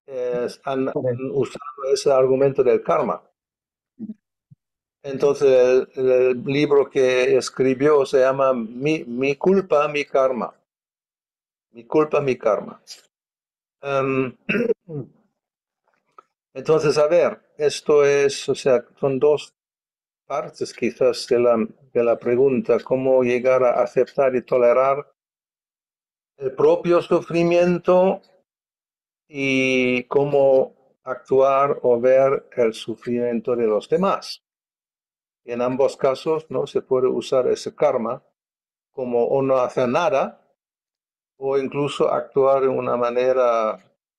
han usado ese argumento del karma. Entonces, el libro que escribió se llama Mi culpa, mi karma. Mi culpa, mi karma. Um, entonces, a ver, esto es, o sea, son dos partes quizás de la pregunta, cómo llegar a aceptar y tolerar el propio sufrimiento y cómo actuar o ver el sufrimiento de los demás. Y en ambos casos, ¿no? Se puede usar ese karma como o no hacer nada o incluso actuar de una manera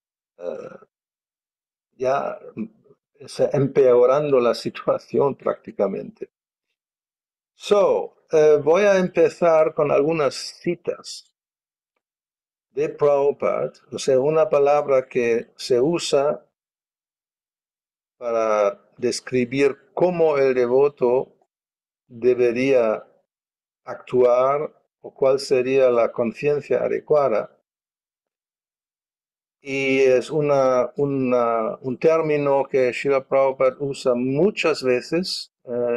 ya empeorando la situación prácticamente. Voy a empezar con algunas citas de Prabhupada, o sea, una palabra que se usa para describir cómo el devoto debería actuar o cuál sería la conciencia adecuada. Y es un término que Srila Prabhupada usa muchas veces.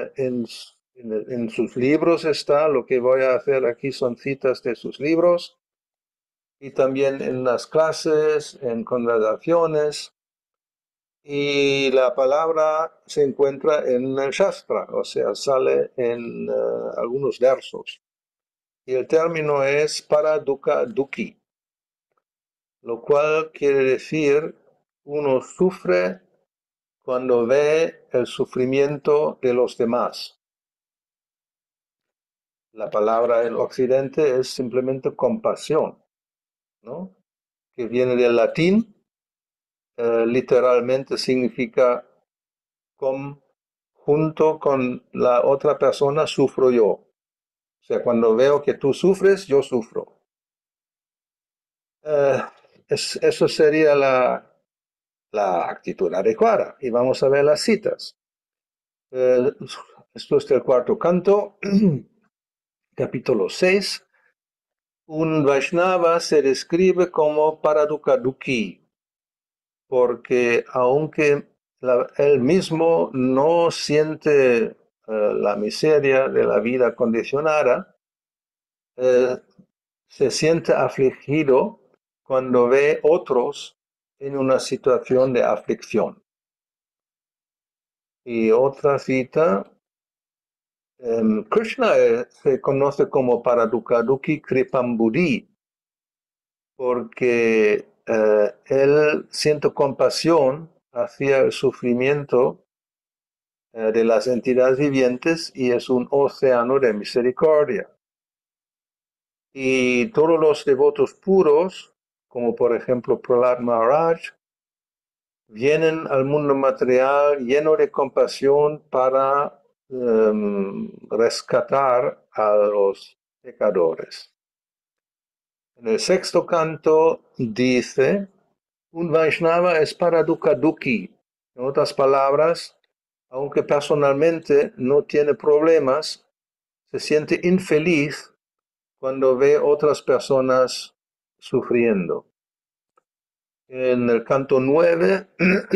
En sus libros está, lo que voy a hacer aquí son citas de sus libros, y también en las clases, en conversaciones. Y la palabra se encuentra en el Shastra, o sea, sale en algunos versos. Y el término es paradukkha dukhi, lo cual quiere decir uno sufre cuando ve el sufrimiento de los demás. La palabra en Occidente es simplemente compasión, ¿no? Que viene del latín, literalmente significa junto con la otra persona sufro yo. O sea, cuando veo que tú sufres, yo sufro. Eh, eso sería la actitud adecuada. Y vamos a ver las citas. Esto es del cuarto canto, capítulo 6. Un Vaishnava se describe como Paradukaduki, porque aunque él mismo no siente la miseria de la vida condicionada, eh, se siente afligido cuando ve otros en una situación de aflicción. Y otra cita, Krishna se conoce como Paradukaduki Kripambudi, porque él siente compasión hacia el sufrimiento de las entidades vivientes y es un océano de misericordia. Y todos los devotos puros, como por ejemplo Prahlad Maharaj, vienen al mundo material lleno de compasión para rescatar a los pecadores. En el sexto canto dice, un Vaishnava es Paradukaduki. En otras palabras, aunque personalmente no tiene problemas, se siente infeliz cuando ve otras personas sufriendo. En el canto 9,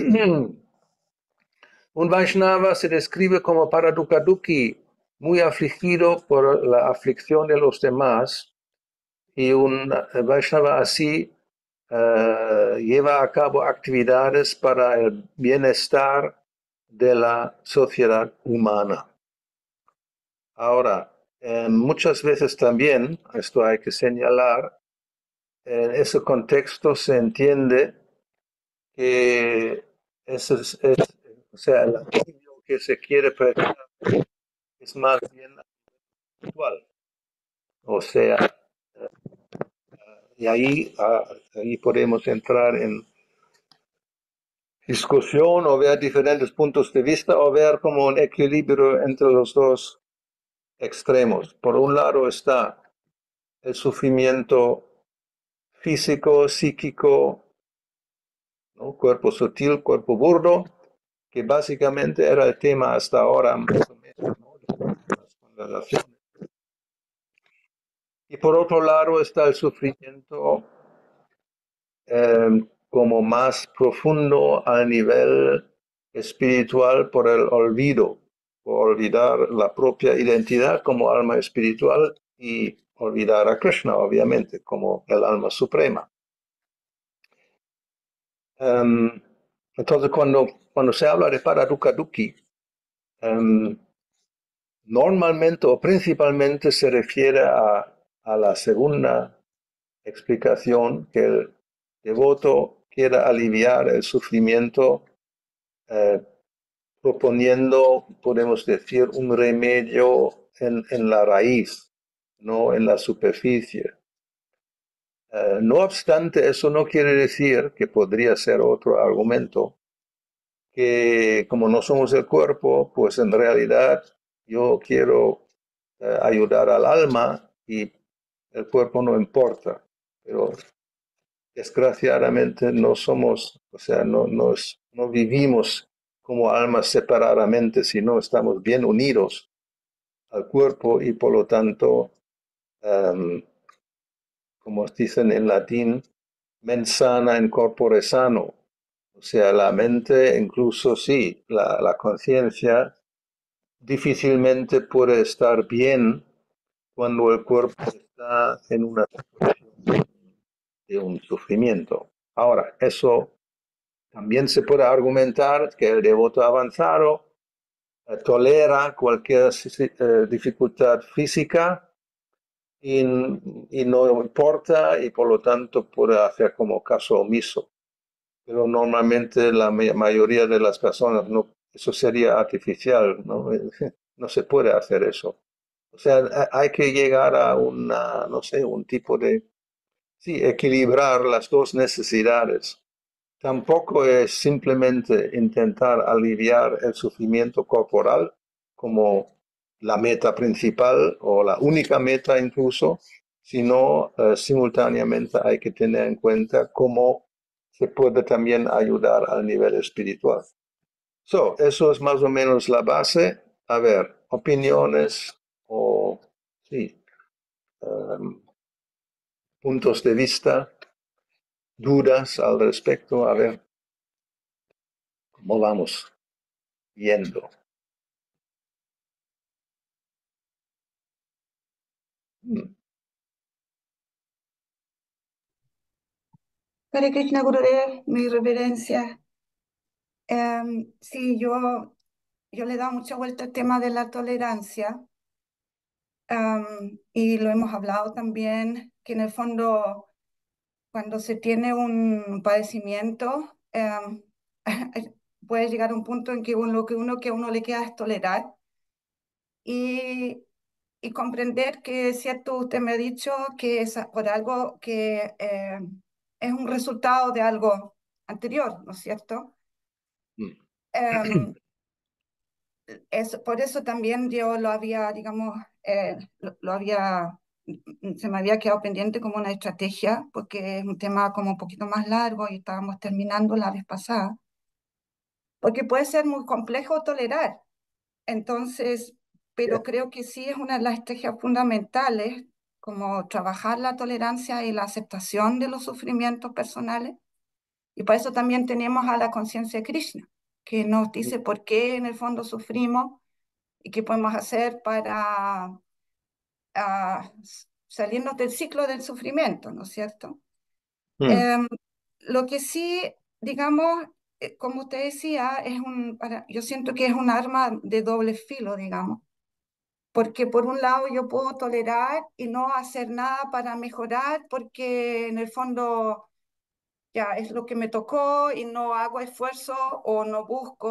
un Vaishnava se describe como Paradukaduki, muy afligido por la aflicción de los demás, y un Vaishnava así lleva a cabo actividades para el bienestar de la sociedad humana. Ahora, muchas veces también, esto hay que señalar, en ese contexto se entiende que o sea, el alivio que se quiere prestar es más bien actual. O sea, y ahí podemos entrar en discusión o ver diferentes puntos de vista o ver como un equilibrio entre los dos extremos. Por un lado está el sufrimiento físico, psíquico, ¿no? Cuerpo sutil, cuerpo burdo, que básicamente era el tema hasta ahora, más o menos, ¿no? De las y por otro lado está el sufrimiento como más profundo a nivel espiritual por el olvido, por olvidar la propia identidad como alma espiritual y olvidar a Krishna, obviamente, como el alma suprema. Entonces, cuando se habla de Paradukkha Dukkhi, normalmente o principalmente se refiere a la segunda explicación, que el devoto quiera aliviar el sufrimiento eh, proponiendo, podemos decir, un remedio en la raíz, no en la superficie. No obstante, eso no quiere decir, que podría ser otro argumento, que como no somos el cuerpo, pues en realidad yo quiero ayudar al alma y el cuerpo no importa. Pero desgraciadamente no somos, o sea, no vivimos como almas separadamente, sino estamos bien unidos al cuerpo y por lo tanto, como dicen en latín, mens sana in corpore sano. O sea, la mente, incluso sí, la conciencia difícilmente puede estar bien cuando el cuerpo está en una situación de un sufrimiento. Ahora, eso también se puede argumentar que el devoto avanzado tolera cualquier dificultad física y no importa y por lo tanto puede hacer como caso omiso. Pero normalmente la mayoría de las personas no, eso sería artificial, ¿no? No se puede hacer eso. O sea, hay que llegar a una, no sé, un tipo de, sí, equilibrar las dos necesidades. Tampoco es simplemente intentar aliviar el sufrimiento corporal como la meta principal o la única meta incluso, sino simultáneamente hay que tener en cuenta cómo se puede también ayudar al nivel espiritual. Eso es más o menos la base. A ver, opiniones o sí, um, puntos de vista, dudas al respecto. A ver, ¿cómo vamos yendo? Hmm. Hare Krishna Gurudev, mi reverencia. Sí, yo le he dado mucha vuelta al tema de la tolerancia, y lo hemos hablado también, que en el fondo cuando se tiene un padecimiento, puede llegar a un punto en que lo que a uno le queda es tolerar y, y comprender que es cierto, usted me ha dicho que es por algo que es un resultado de algo anterior, ¿no es cierto? Em, por eso también yo lo había, digamos, lo había, se me había quedado pendiente como una estrategia, porque es un tema como un poquito más largo y estábamos terminando la vez pasada, porque puede ser muy complejo tolerar. Entonces, pero creo que sí es una de las estrategias fundamentales, como trabajar la tolerancia y la aceptación de los sufrimientos personales. Y para eso también tenemos a la conciencia de Krishna, que nos dice por qué en el fondo sufrimos y qué podemos hacer para salirnos del ciclo del sufrimiento, ¿no es cierto? Hmm. Eh, lo que sí, digamos, como usted decía, yo siento que es un arma de doble filo, digamos, porque por un lado yo puedo tolerar y no hacer nada para mejorar, porque en el fondo ya es lo que me tocó y no hago esfuerzo o no busco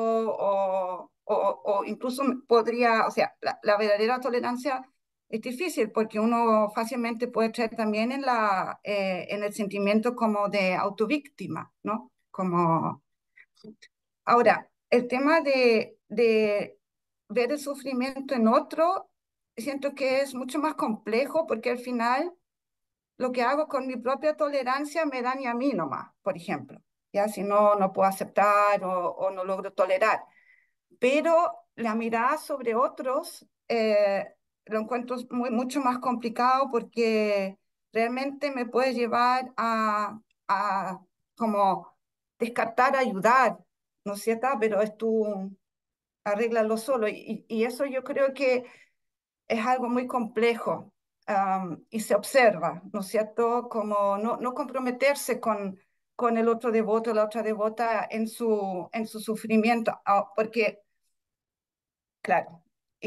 o incluso podría, o sea, la verdadera tolerancia es difícil porque uno fácilmente puede traer también en el sentimiento como de autovíctima, ¿no? Como, ahora, el tema de ver el sufrimiento en otro, siento que es mucho más complejo porque al final lo que hago con mi propia tolerancia me daña a mí nomás, por ejemplo. Ya si no, no puedo aceptar o no logro tolerar. Pero la mirada sobre otros lo encuentro mucho más complicado porque realmente me puede llevar a como descartar ayudar, ¿no es cierto? Pero es tú arréglalo solo. Y eso yo creo que es algo muy complejo, y se observa, ¿no es cierto? Como no comprometerse con el otro devoto, la otra devota en su sufrimiento, porque, claro,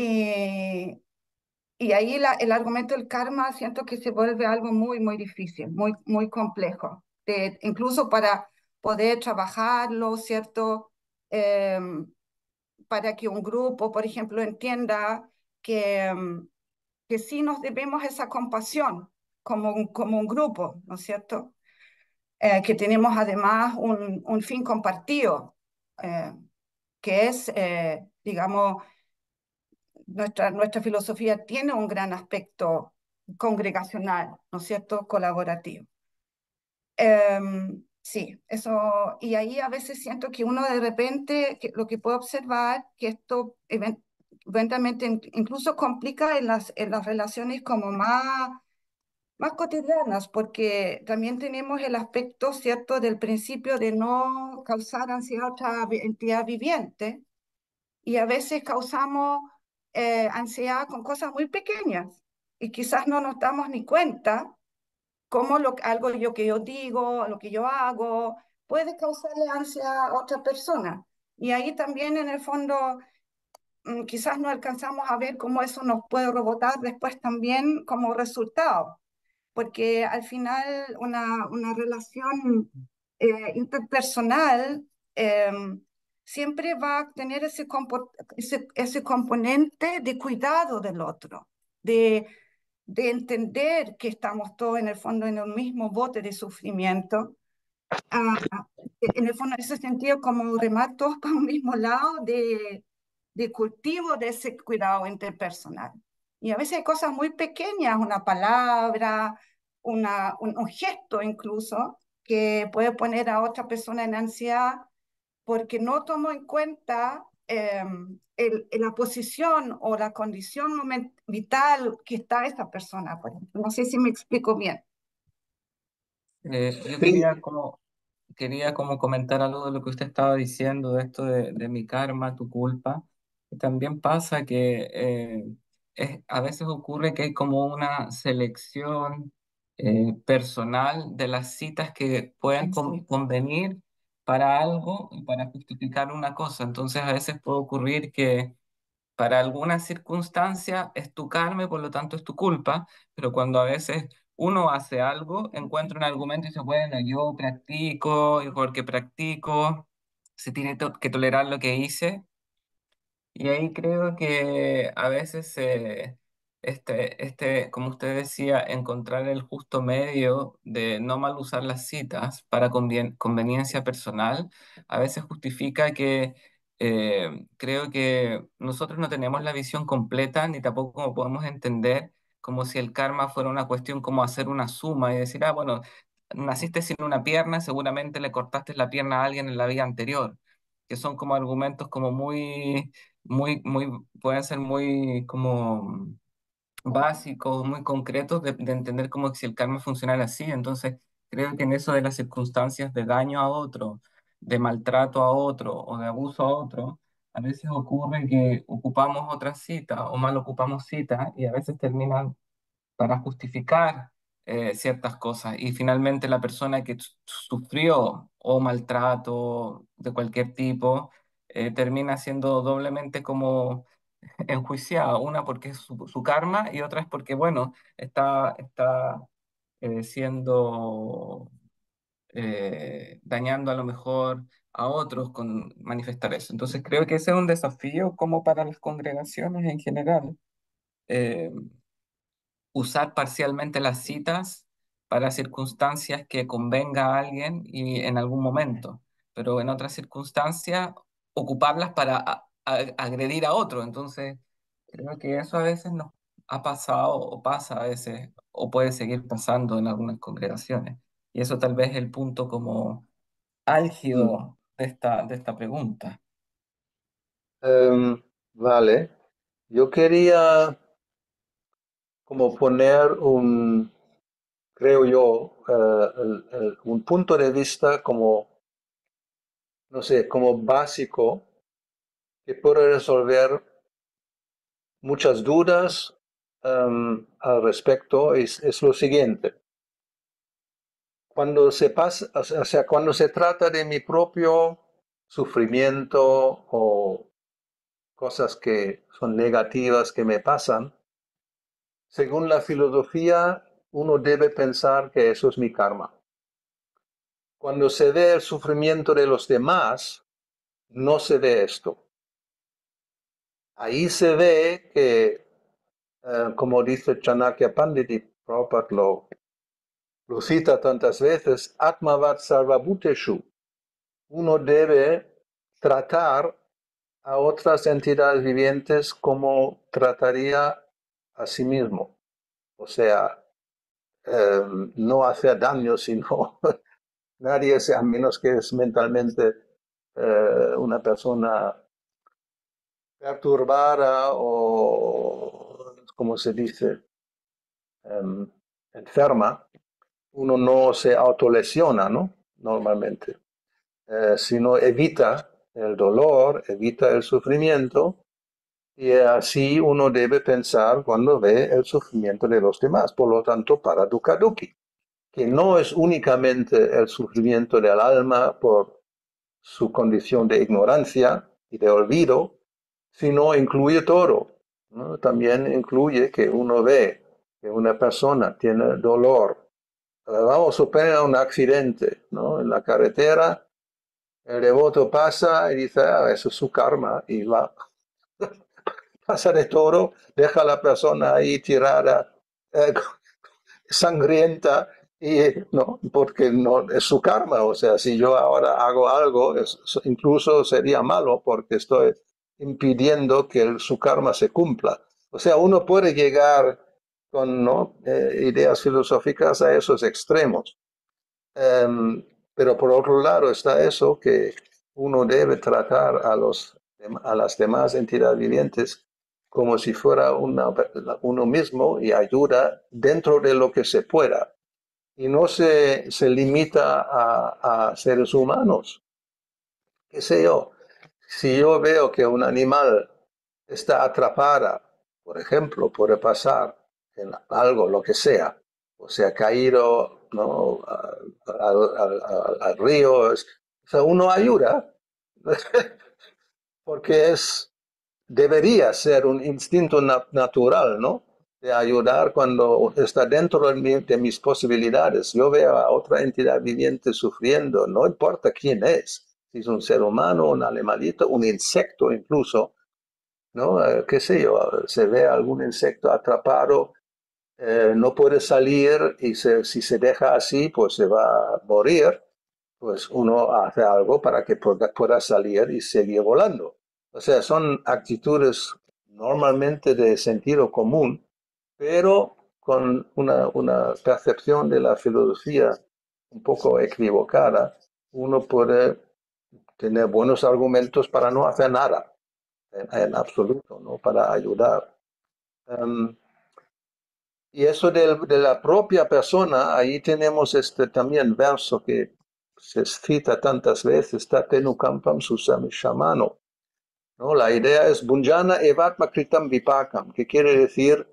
y ahí el argumento del karma siento que se vuelve algo muy, muy difícil, muy, muy complejo, incluso para poder trabajarlo, ¿cierto? Em, para que un grupo, por ejemplo, entienda que, que sí nos debemos esa compasión como un grupo, ¿no es cierto? Que tenemos además un fin compartido, eh, que es, digamos, nuestra filosofía tiene un gran aspecto congregacional, ¿no es cierto?, colaborativo. Sí, eso, y ahí a veces siento que uno de repente, lo que puedo observar, que esto eventualmente incluso complica en las relaciones como más cotidianas, porque también tenemos el aspecto, ¿cierto?, del principio de no causar ansiedad a otra entidad viviente, y a veces causamos ansiedad con cosas muy pequeñas, y quizás no nos damos ni cuenta cómo algo que yo digo, lo que yo hago, puede causarle ansia a otra persona. Y ahí también en el fondo quizás no alcanzamos a ver cómo eso nos puede rebotar después también como resultado, porque al final una relación interpersonal eh, siempre va a tener ese componente de cuidado del otro, de, de entender que estamos todos en el fondo en un mismo bote de sufrimiento, en el fondo, en ese sentido, como remar todos para un mismo lado de cultivo de ese cuidado interpersonal. Y a veces hay cosas muy pequeñas, una palabra, un gesto incluso, que puede poner a otra persona en ansiedad porque no tomo en cuenta la posición o la condición vital que está esa persona, por ejemplo. No sé si me explico bien. Yo Sí, quería como comentar algo de lo que usted estaba diciendo, de esto de mi karma, tu culpa. Y también pasa que a veces ocurre que hay como una selección personal de las citas que pueden convenir para algo y para justificar una cosa. Entonces a veces puede ocurrir que para alguna circunstancia es tu karma y por lo tanto es tu culpa, pero cuando a veces uno hace algo, encuentra un argumento y dice, bueno, yo practico y porque practico, se tiene que tolerar lo que hice y ahí creo que a veces, como usted decía, encontrar el justo medio de no mal usar las citas para conveniencia personal, a veces justifica que creo que nosotros no tenemos la visión completa ni tampoco podemos entender como si el karma fuera una cuestión como hacer una suma y decir, ah, bueno, naciste sin una pierna, seguramente le cortaste la pierna a alguien en la vida anterior, que son como argumentos como pueden ser muy como básicos, muy concretos de entender como si el karma funcionara así. Entonces, creo que en eso de las circunstancias de daño a otro, de maltrato a otro o de abuso a otro, a veces ocurre que ocupamos otra cita o mal ocupamos cita y a veces terminan para justificar ciertas cosas. Y finalmente la persona que sufrió o maltrato de cualquier tipo termina siendo doblemente como enjuiciada, una porque es su karma y otra es porque, bueno, está siendo dañando a lo mejor a otros con manifestar eso. Entonces creo que ese es un desafío como para las congregaciones en general. eh, Usar parcialmente las citas para circunstancias que convenga a alguien y en algún momento, pero en otras circunstancias ocuparlas para agredir a otro. Entonces, creo que eso a veces nos ha pasado o pasa a veces o puede seguir pasando en algunas congregaciones. Y eso tal vez es el punto como mm, álgido de esta pregunta. vale. Yo quería como poner un, creo yo, un punto de vista como, no sé, como básico que puede resolver muchas dudas al respecto. Es lo siguiente. Cuando se pasa, o sea, cuando se trata de mi propio sufrimiento o cosas que son negativas que me pasan, según la filosofía, uno debe pensar que eso es mi karma. Cuando se ve el sufrimiento de los demás, no se ve esto. Ahí se ve que, como dice Chanakya Pandit, y Prabhupada lo cita tantas veces, Atmavat Sarvabhuteshu. Uno debe tratar a otras entidades vivientes como trataría a sí mismo. O sea, no hacer daño, sino nadie, a menos que es mentalmente una persona perturbada o, como se dice, enferma, uno no se autolesiona, ¿no? Normalmente, sino evita el dolor, evita el sufrimiento, y así uno debe pensar cuando ve el sufrimiento de los demás. Por lo tanto, para Dukkha Dukhi, que no es únicamente el sufrimiento del alma por su condición de ignorancia y de olvido, sino incluye todo, ¿no? También incluye que uno ve que una persona tiene dolor. Vamos a suponer un accidente, ¿no? En la carretera, el devoto pasa y dice, eso es su karma, y va, pasa de todo, deja a la persona ahí tirada, eh, sangrienta, y no, porque no es su karma. O sea, si yo ahora hago algo, incluso sería malo porque estoy impidiendo que su karma se cumpla. O sea, uno puede llegar con, ¿no?, ideas filosóficas a esos extremos. Pero por otro lado está eso que uno debe tratar a las demás entidades vivientes como si fuera uno mismo, y ayuda dentro de lo que se pueda. Y no se limita a seres humanos. ¿Qué sé yo? Si yo veo que un animal está atrapada, por ejemplo, puede pasar en algo, lo que sea, o sea, caído, ¿no?, al río, o sea, uno ayuda, porque debería ser un instinto natural, ¿no? De ayudar cuando está dentro de mis posibilidades. Yo veo a otra entidad viviente sufriendo, no importa quién es, si es un ser humano, un animalito, un insecto incluso, ¿no? Qué sé yo, se ve algún insecto atrapado, no puede salir, y si se deja así, pues se va a morir. Pues uno hace algo para que pueda salir y seguir volando. O sea, son actitudes normalmente de sentido común, pero con una percepción de la filosofía un poco equivocada, uno puede tener buenos argumentos para no hacer nada, en absoluto, ¿no?, para ayudar. Um, y eso de la propia persona, ahí tenemos este también verso que se cita tantas veces, Tatenu Kampam Susami Shamano, ¿no? La idea es Bunjana Evatma Kritam Vipakam, que quiere decir,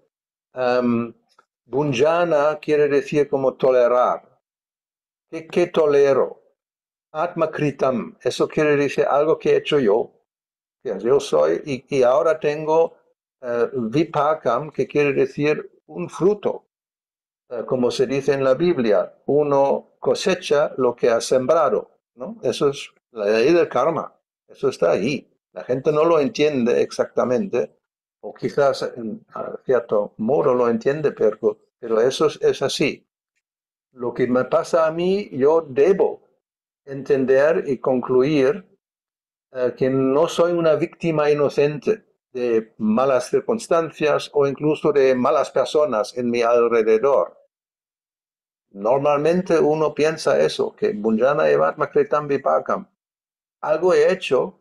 Bunjana quiere decir como tolerar. ¿Qué tolero? Atma Kritam, eso quiere decir algo que he hecho yo. Yo soy, y ahora tengo Vipakam, que quiere decir un fruto. Como se dice en la Biblia, uno cosecha lo que ha sembrado, ¿no? Eso es la ley del karma, eso está ahí. La gente no lo entiende exactamente, o quizás en cierto modo lo entiende, pero eso es así. Lo que me pasa a mí, yo debo entender y concluir que no soy una víctima inocente de malas circunstancias o incluso de malas personas en mi alrededor. Normalmente uno piensa eso, que Bunjana Evatma Kritam Vipakam, algo he hecho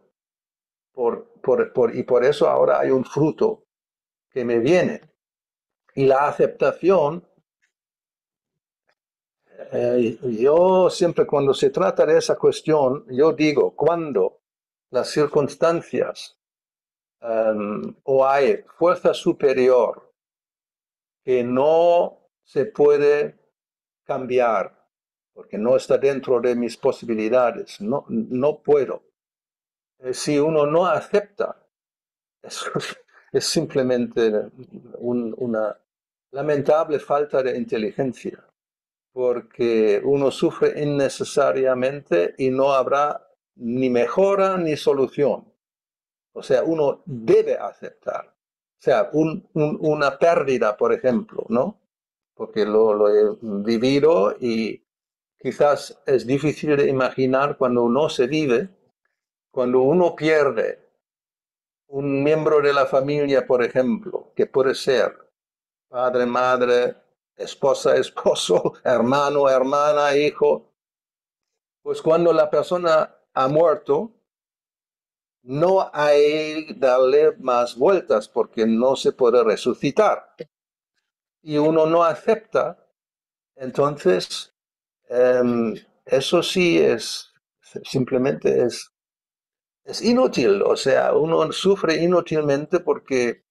y por eso ahora hay un fruto que me viene. Y la aceptación Yo siempre cuando se trata de esa cuestión, yo digo, cuando las circunstancias o hay fuerza superior que no se puede cambiar, porque no está dentro de mis posibilidades, no puedo. Si uno no acepta, eso es simplemente una lamentable falta de inteligencia, porque uno sufre innecesariamente y no habrá ni mejora ni solución. O sea, uno debe aceptar. O sea, una pérdida, por ejemplo, ¿no? Porque lo he vivido y quizás es difícil de imaginar cuando uno se vive, cuando uno pierde un miembro de la familia, por ejemplo, que puede ser padre, madre, esposa, esposo, hermano, hermana, hijo, pues cuando la persona ha muerto, no hay que darle más vueltas porque no se puede resucitar. Y uno no acepta, entonces eso sí es simplemente es inútil. O sea, uno sufre inútilmente porque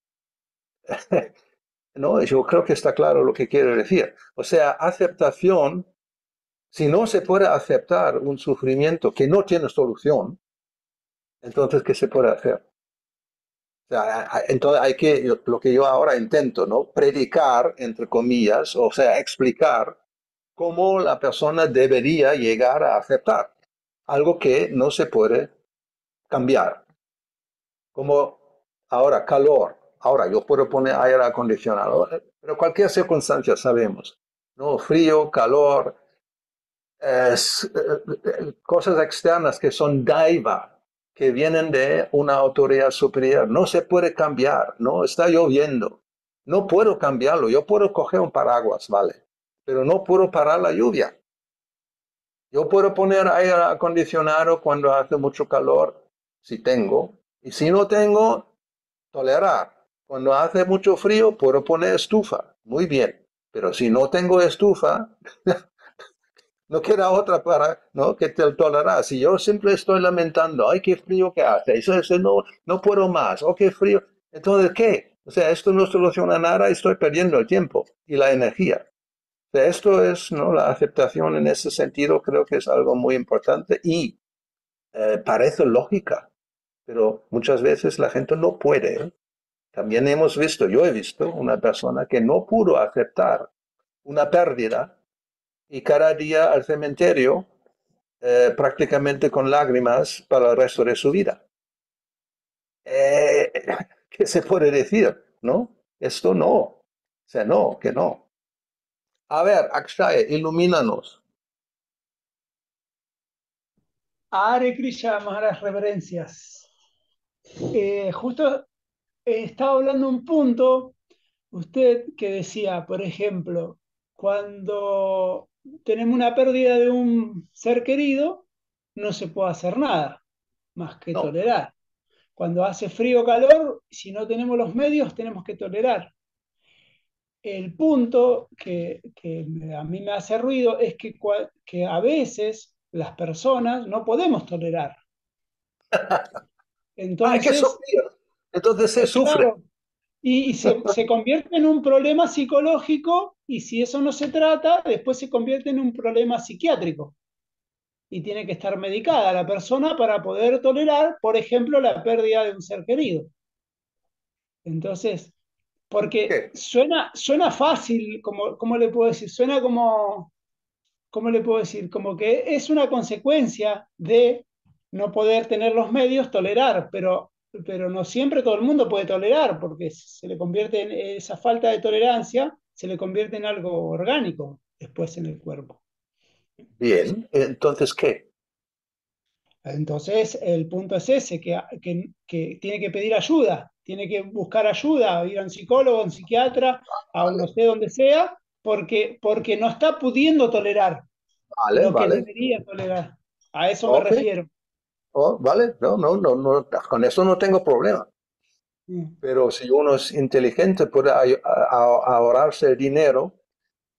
no, yo creo que está claro lo que quiero decir. O sea, aceptación, si no se puede aceptar un sufrimiento que no tiene solución, entonces, ¿qué se puede hacer? O sea, entonces hay que, lo que yo ahora intento, ¿no? Predicar, entre comillas, o sea, explicar cómo la persona debería llegar a aceptar algo que no se puede cambiar. Como ahora, calor. Ahora, yo puedo poner aire acondicionado, pero cualquier circunstancia sabemos, ¿no? Frío, calor, cosas externas que son daiva, que vienen de una autoridad superior. No se puede cambiar, no está lloviendo. No puedo cambiarlo. Yo puedo coger un paraguas, vale, pero no puedo parar la lluvia. Yo puedo poner aire acondicionado cuando hace mucho calor, si tengo, y si no tengo, tolerar. Cuando hace mucho frío, puedo poner estufa, muy bien, pero si no tengo estufa, no queda otra para, ¿no? Que te tolerar. Si yo siempre estoy lamentando, ay, qué frío que hace, eso no puedo más, oh, qué frío. Entonces, ¿qué? O sea, esto no soluciona nada, estoy perdiendo el tiempo y la energía. O sea, esto es, ¿no? La aceptación en ese sentido creo que es algo muy importante y parece lógica, pero muchas veces la gente no puede. ¿Eh? También hemos visto, yo he visto una persona que no pudo aceptar una pérdida y cada día al cementerio prácticamente con lágrimas para el resto de su vida. Eh, ¿Qué se puede decir? ¿No? Esto no. O sea, no, que no. A ver, Akshay, ilumínanos. Hare Krishna, Maharaj, reverencias. Justo estaba hablando un punto, usted que decía, por ejemplo, cuando tenemos una pérdida de un ser querido, no se puede hacer nada más que No. tolerar. Cuando hace frío o calor, si no tenemos los medios, tenemos que tolerar. El punto que a mí me hace ruido es que a veces las personas no podemos tolerar. Hay que Entonces, sufrir. Entonces se sufre. claro, y se convierte en un problema psicológico y si eso no se trata, después se convierte en un problema psiquiátrico y tiene que estar medicada la persona para poder tolerar, por ejemplo, la pérdida de un ser querido. Entonces, porque ¿Qué? suena fácil, ¿cómo le puedo decir? Suena como, ¿cómo le puedo decir? Como que es una consecuencia de no poder tener los medios, tolerar, pero no siempre todo el mundo puede tolerar, porque se le convierte en esa falta de tolerancia, se le convierte en algo orgánico después en el cuerpo. Bien. Entonces, ¿qué? Entonces, el punto es ese, que tiene que pedir ayuda, tiene que buscar ayuda, ir a un psicólogo, a un psiquiatra, a no Vale, sé dónde sea, porque no está pudiendo tolerar vale, lo que vale. debería tolerar. A eso me Ok. refiero. Oh, vale. No, no, no, no. Con eso no tengo problema. Mm. Pero si uno es inteligente, puede ahorrarse el dinero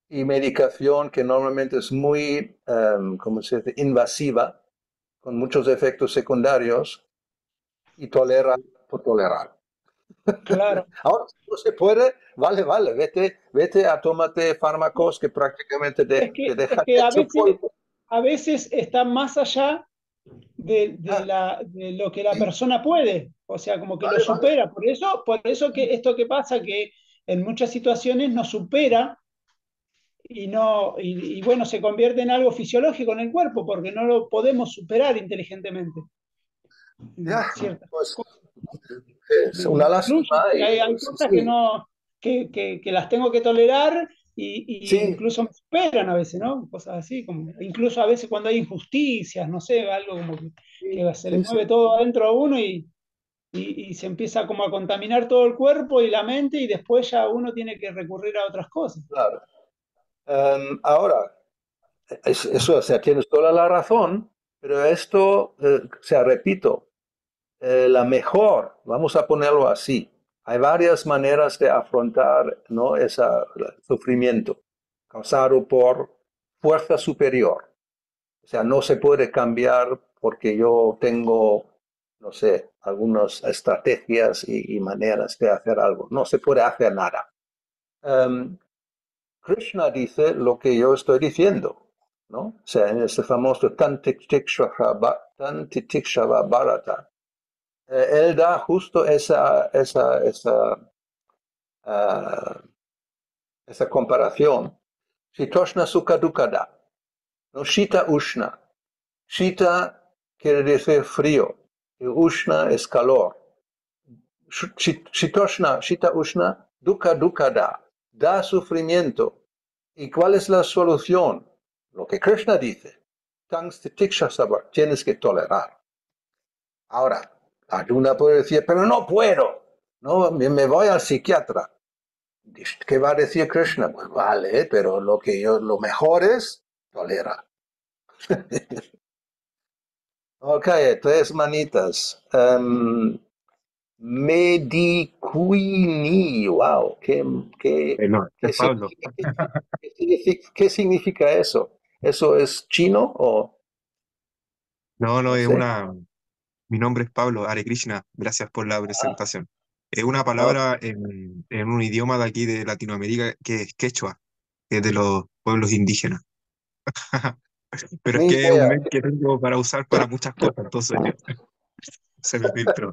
y medicación que normalmente es muy, ¿cómo se dice?, invasiva, con muchos efectos secundarios, y tolera por tolerar. Claro. Ahora, si no se puede, vale, vete a tomarte fármacos que prácticamente te Es dejan que hecho polvo. a veces está más allá Ah, de lo que la sí, persona puede, o sea, como que lo vale. supera. Por eso que esto que pasa, que en muchas situaciones nos supera y, no, y bueno, se convierte en algo fisiológico en el cuerpo, porque no lo podemos superar inteligentemente Ya, en ciertas pues cosas. es una lástima. Fluye, Y, hay sí, cosas que sí, no, que las tengo que tolerar y sí, incluso me superan a veces, ¿no? Cosas así, como, incluso a veces cuando hay injusticias, no sé, algo como que se le sí, sí, mueve todo adentro a uno y se empieza como a contaminar todo el cuerpo y la mente y después ya uno tiene que recurrir a otras cosas. claro. Ahora, eso, o sea, tienes toda la razón, pero esto, o sea, repito, la mejor, vamos a ponerlo así. Hay varias maneras de afrontar, ¿no?, ese sufrimiento causado por fuerza superior. O sea, no se puede cambiar porque yo tengo, no sé, algunas estrategias y maneras de hacer algo. No se puede hacer nada. Um, Krishna dice lo que yo estoy diciendo, ¿no? O sea, en este famoso Tantitiksha Bharata, él da justo uh, esa comparación. Shitoshna Sukha Dukkha, ¿no? Shita Ushna. Shita quiere decir frío, y Ushna es calor. Shitoshna, Shita Ushna, Dukkha Dukkha da sufrimiento. ¿Y cuál es la solución? Lo que Krishna dice, tienes que tolerar. Ahora, Arjuna puede decir, pero no puedo, no, me voy al psiquiatra. ¿Qué va a decir Krishna? Pues vale, pero lo mejor es tolera. Ok, tres manitas. Mediquini, wow, No, este qué es Pablo. significa, qué significa eso? ¿Eso es chino o No, no, no es sé? una. Mi nombre es Pablo, Hare Krishna. Gracias por la Ah, presentación. Es una no, palabra en un idioma de aquí de Latinoamérica que es quechua, que es de los pueblos indígenas. Pero es ni que es un idea. mes que tengo para usar para muchas cosas, entonces se me filtró.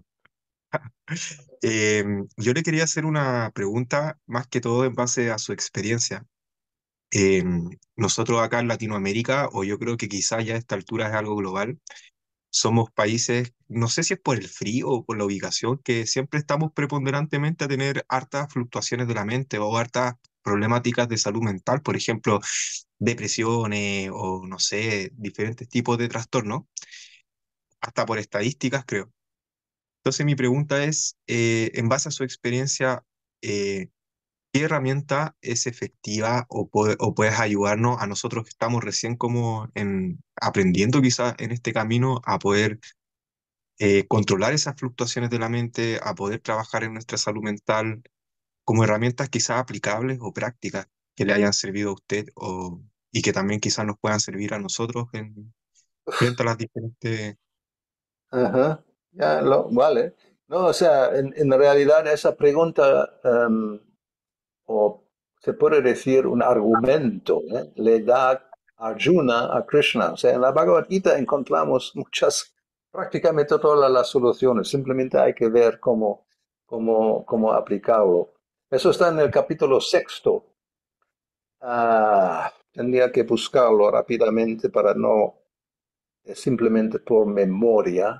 Yo le quería hacer una pregunta, más que todo en base a su experiencia. Nosotros acá en Latinoamérica, o yo creo que quizás ya a esta altura es algo global, somos países, no sé si es por el frío o por la ubicación, que siempre estamos preponderantemente a tener hartas fluctuaciones de la mente o hartas problemáticas de salud mental, por ejemplo, depresiones o no sé, diferentes tipos de trastornos, hasta por estadísticas, creo. Entonces mi pregunta es, en base a su experiencia, eh, ¿qué herramienta es efectiva o puedes ayudarnos a nosotros que estamos recién como aprendiendo quizás en este camino a poder controlar esas fluctuaciones de la mente, a poder trabajar en nuestra salud mental como herramientas quizás aplicables o prácticas que le hayan servido a usted y que también quizás nos puedan servir a nosotros frente a las diferentes... Ajá, ya vale. No, o sea, en realidad esa pregunta, o se puede decir un argumento, le da Arjuna a Krishna. O sea, en la Bhagavad Gita encontramos prácticamente todas las soluciones. Simplemente hay que ver cómo aplicarlo. Eso está en el capítulo sexto. Tendría que buscarlo rápidamente para no, simplemente por memoria.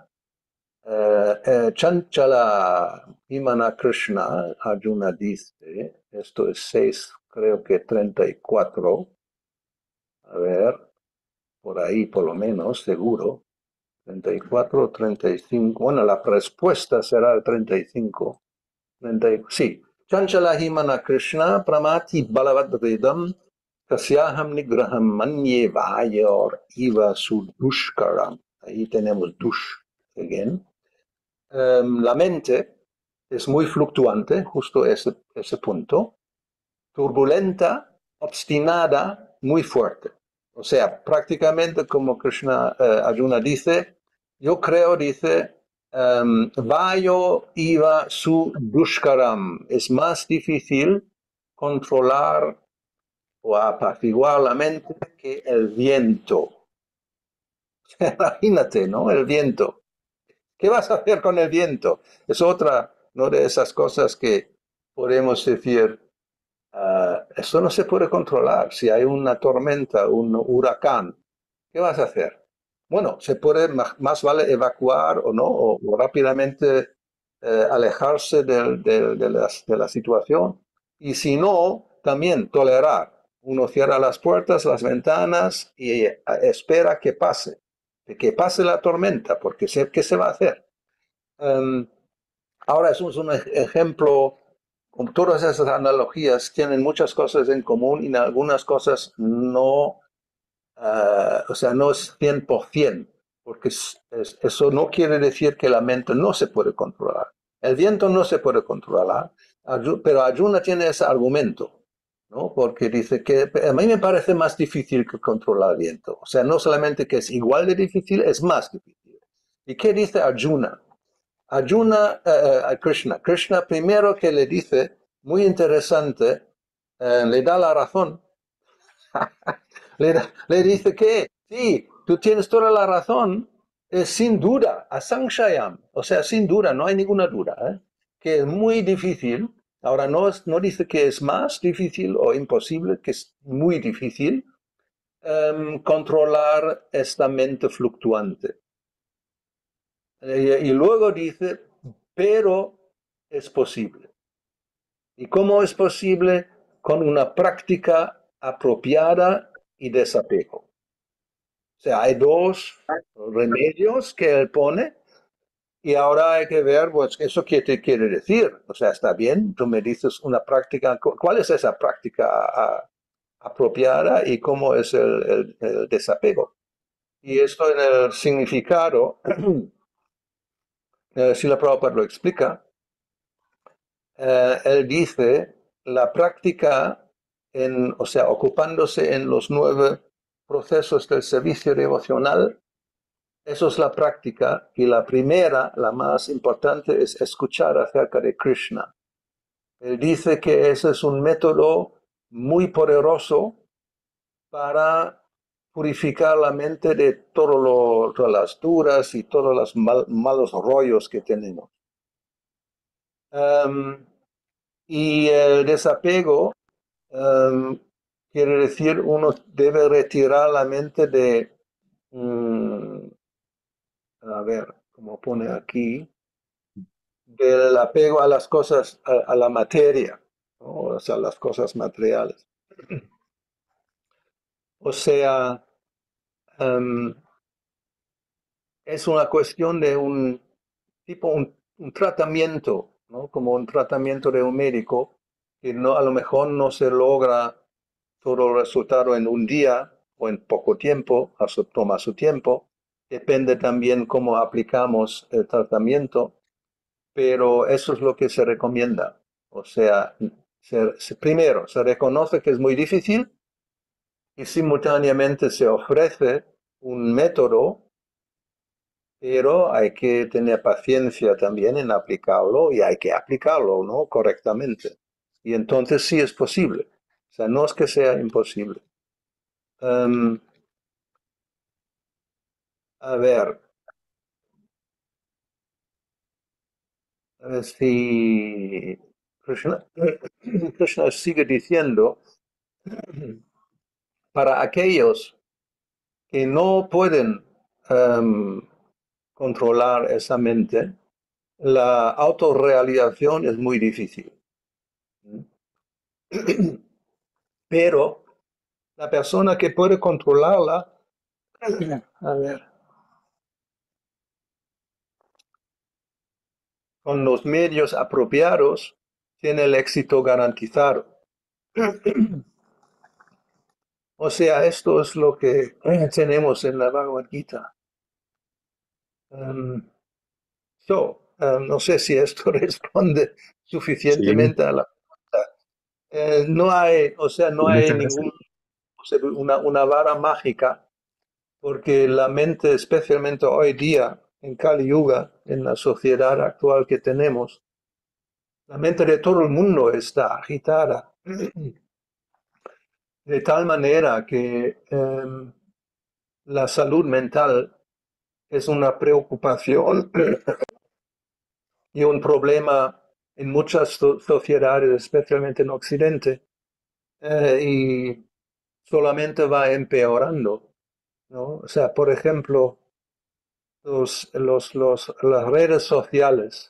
Chanchala Himana Krishna, Arjuna dice, esto es 6, creo que 34, a ver, por ahí por lo menos, seguro, 34, 35, bueno, la respuesta será el 35, sí. Chanchala Himana Krishna, Pramati Balavadridam, Kasyaham Nigraham Manye Vayor Iva Sudushkaram. Ahí tenemos Dush again. La mente es muy fluctuante, justo ese punto, turbulenta obstinada muy fuerte. O sea, prácticamente como Arjuna dice, yo creo, dice, Vayo iva su dushkaram. Es más difícil controlar o apaciguar la mente que el viento. Imagínate, ¿no? El viento. ¿Qué vas a hacer con el viento? Es otra, ¿no? De esas cosas que podemos decir, eso no se puede controlar. Si hay una tormenta, un huracán, ¿qué vas a hacer? Bueno, se puede, más vale evacuar o no, o rápidamente alejarse de la situación. Y si no, también tolerar. Uno cierra las puertas, las ventanas y espera que pase la tormenta, porque sé qué se va a hacer. Ahora es un ejemplo, con todas esas analogías tienen muchas cosas en común y en algunas cosas no, o sea, no es 100%, porque eso no quiere decir que la mente no se puede controlar. El viento no se puede controlar, pero Arjuna tiene ese argumento, ¿no? Porque dice que a mí me parece más difícil que controlar el viento. O sea, no solamente que es igual de difícil, es más difícil. ¿Y qué dice Arjuna? Arjuna a Krishna. Krishna primero que le dice, muy interesante, le da la razón. le dice que sí, tú tienes toda la razón, sin duda, asanshayam, o sea, sin duda, no hay ninguna duda, que es muy difícil. Ahora no dice que es más difícil o imposible, que es muy difícil controlar esta mente fluctuante. Y luego dice, pero es posible. ¿Y cómo es posible? Con una práctica apropiada y desapego. O sea, hay dos remedios que él pone y ahora hay que ver, pues, eso qué te quiere decir. O sea, está bien, tú me dices una práctica, ¿cuál es esa práctica apropiada y cómo es el desapego? Y esto en el significado, Srila Prabhupada lo explica. Él dice la práctica, o sea, ocupándose en los 9 procesos del servicio devocional, eso es la práctica. Y la primera, la más importante, es escuchar acerca de Krishna. Él dice que ese es un método muy poderoso para purificar la mente de todas las dudas y todos los malos rollos que tenemos. Y el desapego quiere decir uno debe retirar la mente de, a ver, como pone aquí, del apego a las cosas, a la materia, ¿no? O sea, las cosas materiales. O sea, es una cuestión de un tipo, un tratamiento, ¿no? Como un tratamiento de un médico, que no, a lo mejor no se logra todo el resultado en un día o en poco tiempo, toma su tiempo. Depende también cómo aplicamos el tratamiento, pero eso es lo que se recomienda. O sea, primero se reconoce que es muy difícil y simultáneamente se ofrece un método, pero hay que tener paciencia también en aplicarlo y hay que aplicarlo, ¿no? Correctamente. Y entonces sí es posible. O sea, no es que sea imposible. A ver si Krishna sigue diciendo, para aquellos que no pueden controlar esa mente, la autorrealización es muy difícil. Pero la persona que puede controlarla, a ver, con los medios apropiados, tiene el éxito garantizado. O sea, esto es lo que tenemos en la Bhagavad Gita. No sé si esto responde Sí, suficientemente a la pregunta. No hay, o sea, no hay Muchas gracias. una vara mágica, porque la mente, especialmente hoy día, en Kali Yuga, en la sociedad actual que tenemos, la mente de todo el mundo está agitada, de tal manera que la salud mental es una preocupación y un problema en muchas sociedades, especialmente en Occidente, y solamente va empeorando, ¿no? O sea, por ejemplo, las redes sociales.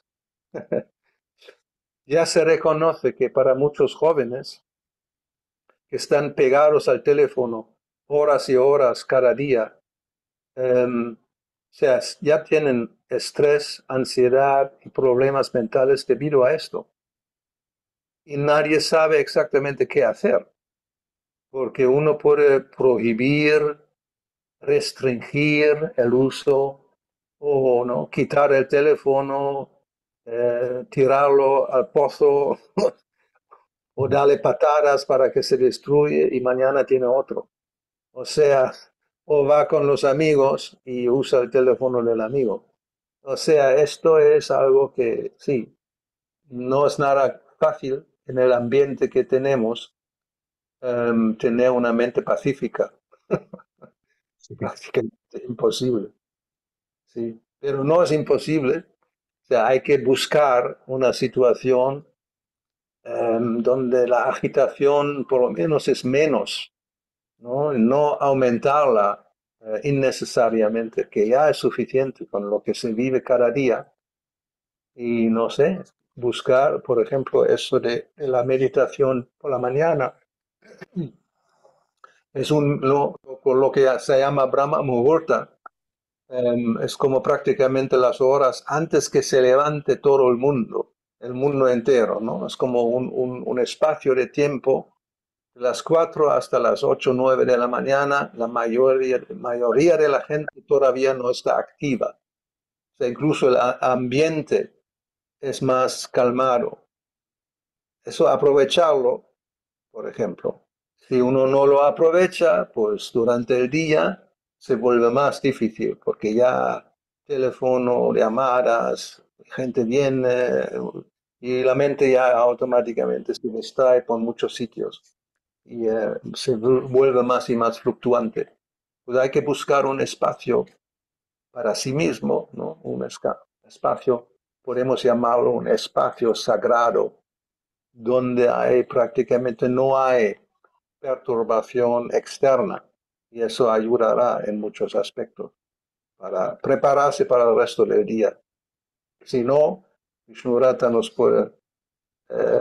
Ya se reconoce que para muchos jóvenes que están pegados al teléfono horas y horas cada día, o sea, ya tienen estrés, ansiedad y problemas mentales debido a esto. Y nadie sabe exactamente qué hacer, porque uno puede prohibir, restringir el uso o no quitar el teléfono, tirarlo al pozo o darle patadas para que se destruye y mañana tiene otro. O sea, o va con los amigos y usa el teléfono del amigo. O sea, esto es algo que sí, no es nada fácil en el ambiente que tenemos, tener una mente pacífica. Prácticamente imposible. Sí, pero no es imposible. O sea, hay que buscar una situación donde la agitación por lo menos es menos, ¿no? No aumentarla innecesariamente, que ya es suficiente con lo que se vive cada día. Y no sé, buscar, por ejemplo, eso de la meditación por la mañana. Es lo que se llama Brahma Muhurta. Es como prácticamente las horas antes que se levante todo el mundo entero, ¿no? Es como un espacio de tiempo, de las 4 hasta las 8 o 9 de la mañana, la mayoría de la gente todavía no está activa. O sea, incluso el ambiente es más calmado. Eso aprovecharlo, por ejemplo. Si uno no lo aprovecha, pues durante el día se vuelve más difícil, porque ya teléfono, llamadas, gente viene y la mente ya automáticamente se distrae por muchos sitios y se vuelve más y más fluctuante. Pues hay que buscar un espacio para sí mismo, ¿no? Un espacio, podemos llamarlo un espacio sagrado, donde prácticamente no hay perturbación externa y eso ayudará en muchos aspectos para prepararse para el resto del día. Si no, Vishnurata nos puede eh,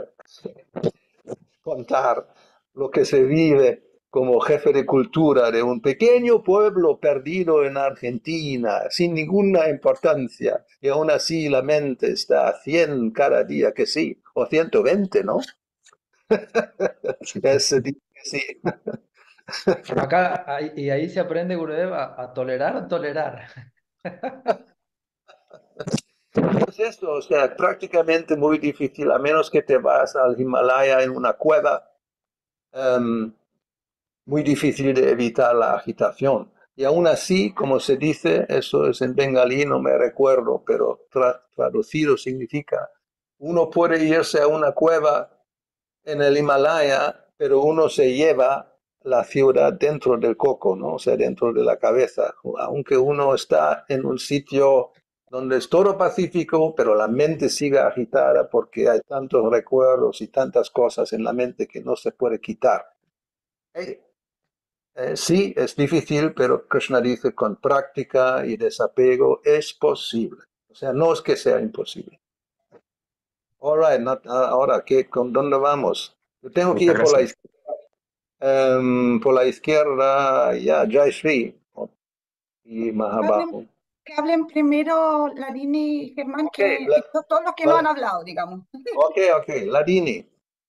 contar lo que se vive como jefe de cultura de un pequeño pueblo perdido en Argentina, sin ninguna importancia, y aún así la mente está a 100 cada día, que sí, o 120, ¿no? Sí. Acá, y ahí se aprende, Gurudev, a tolerar o tolerar. Es esto, o sea, prácticamente muy difícil, a menos que te vas al Himalaya en una cueva, um, muy difícil de evitar la agitación. Y aún así, como se dice, eso es en bengalí, no me recuerdo, pero traducido significa, uno puede irse a una cueva en el Himalaya, pero uno se lleva la ciudad dentro del coco, ¿no? O sea, dentro de la cabeza, aunque uno está en un sitio donde es todo pacífico, pero la mente sigue agitada porque hay tantos recuerdos y tantas cosas en la mente que no se puede quitar. Sí, es difícil, pero Krishna dice con práctica y desapego es posible. O sea, no es que sea imposible. All right, ahora, ¿con dónde vamos? Yo tengo que Muchas ir gracias. por la izquierda, ya, Jai Shri y Hablen, Mahabahu. que hablen primero Larini y Germán, Ok, que todos los que no han hablado, digamos. ok, Ladini.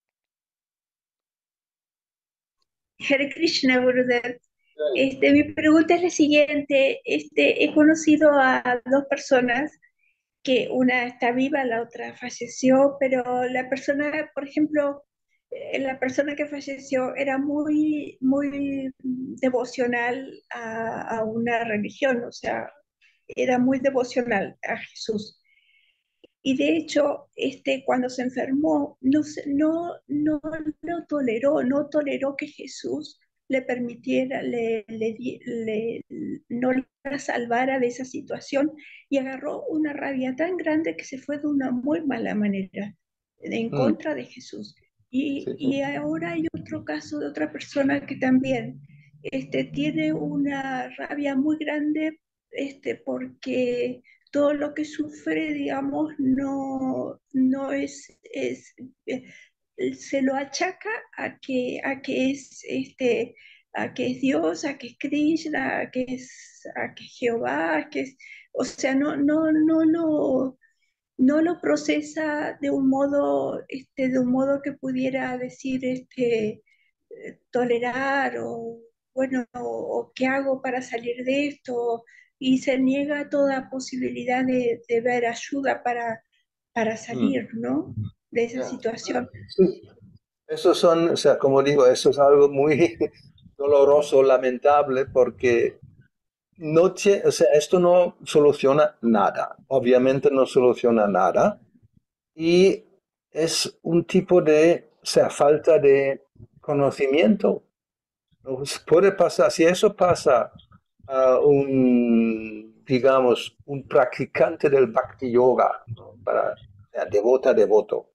Hare Krishna, Gurudev. Mi pregunta es la siguiente. He conocido a dos personas que una está viva, la otra falleció, pero la persona, por ejemplo, la persona que falleció era muy, muy devocional a una religión, o sea, era muy devocional a Jesús. Y de hecho, cuando se enfermó, no lo toleró, no toleró que Jesús le permitiera, no la salvara de esa situación y agarró una rabia tan grande que se fue de una muy mala manera en Mm, contra de Jesús. sí, Y ahora hay otro caso de otra persona que también tiene una rabia muy grande porque todo lo que sufre, digamos, no se lo achaca a que es Dios, a que es Krishna, a que es Jehová, o sea, no lo procesa de un modo que pudiera decir, tolerar o, bueno, o qué hago para salir de esto, y se niega toda posibilidad de ver ayuda para mm, salir, ¿no? De esa ya. situación. Sí. Esos son, o sea, como digo, eso es algo muy doloroso, lamentable, porque o sea, esto no soluciona nada. Obviamente no soluciona nada. Y es un tipo de, o sea, falta de conocimiento. Puede pasar, si eso pasa a un, digamos, un practicante del Bhakti Yoga, ¿no? Para, o sea, devoto.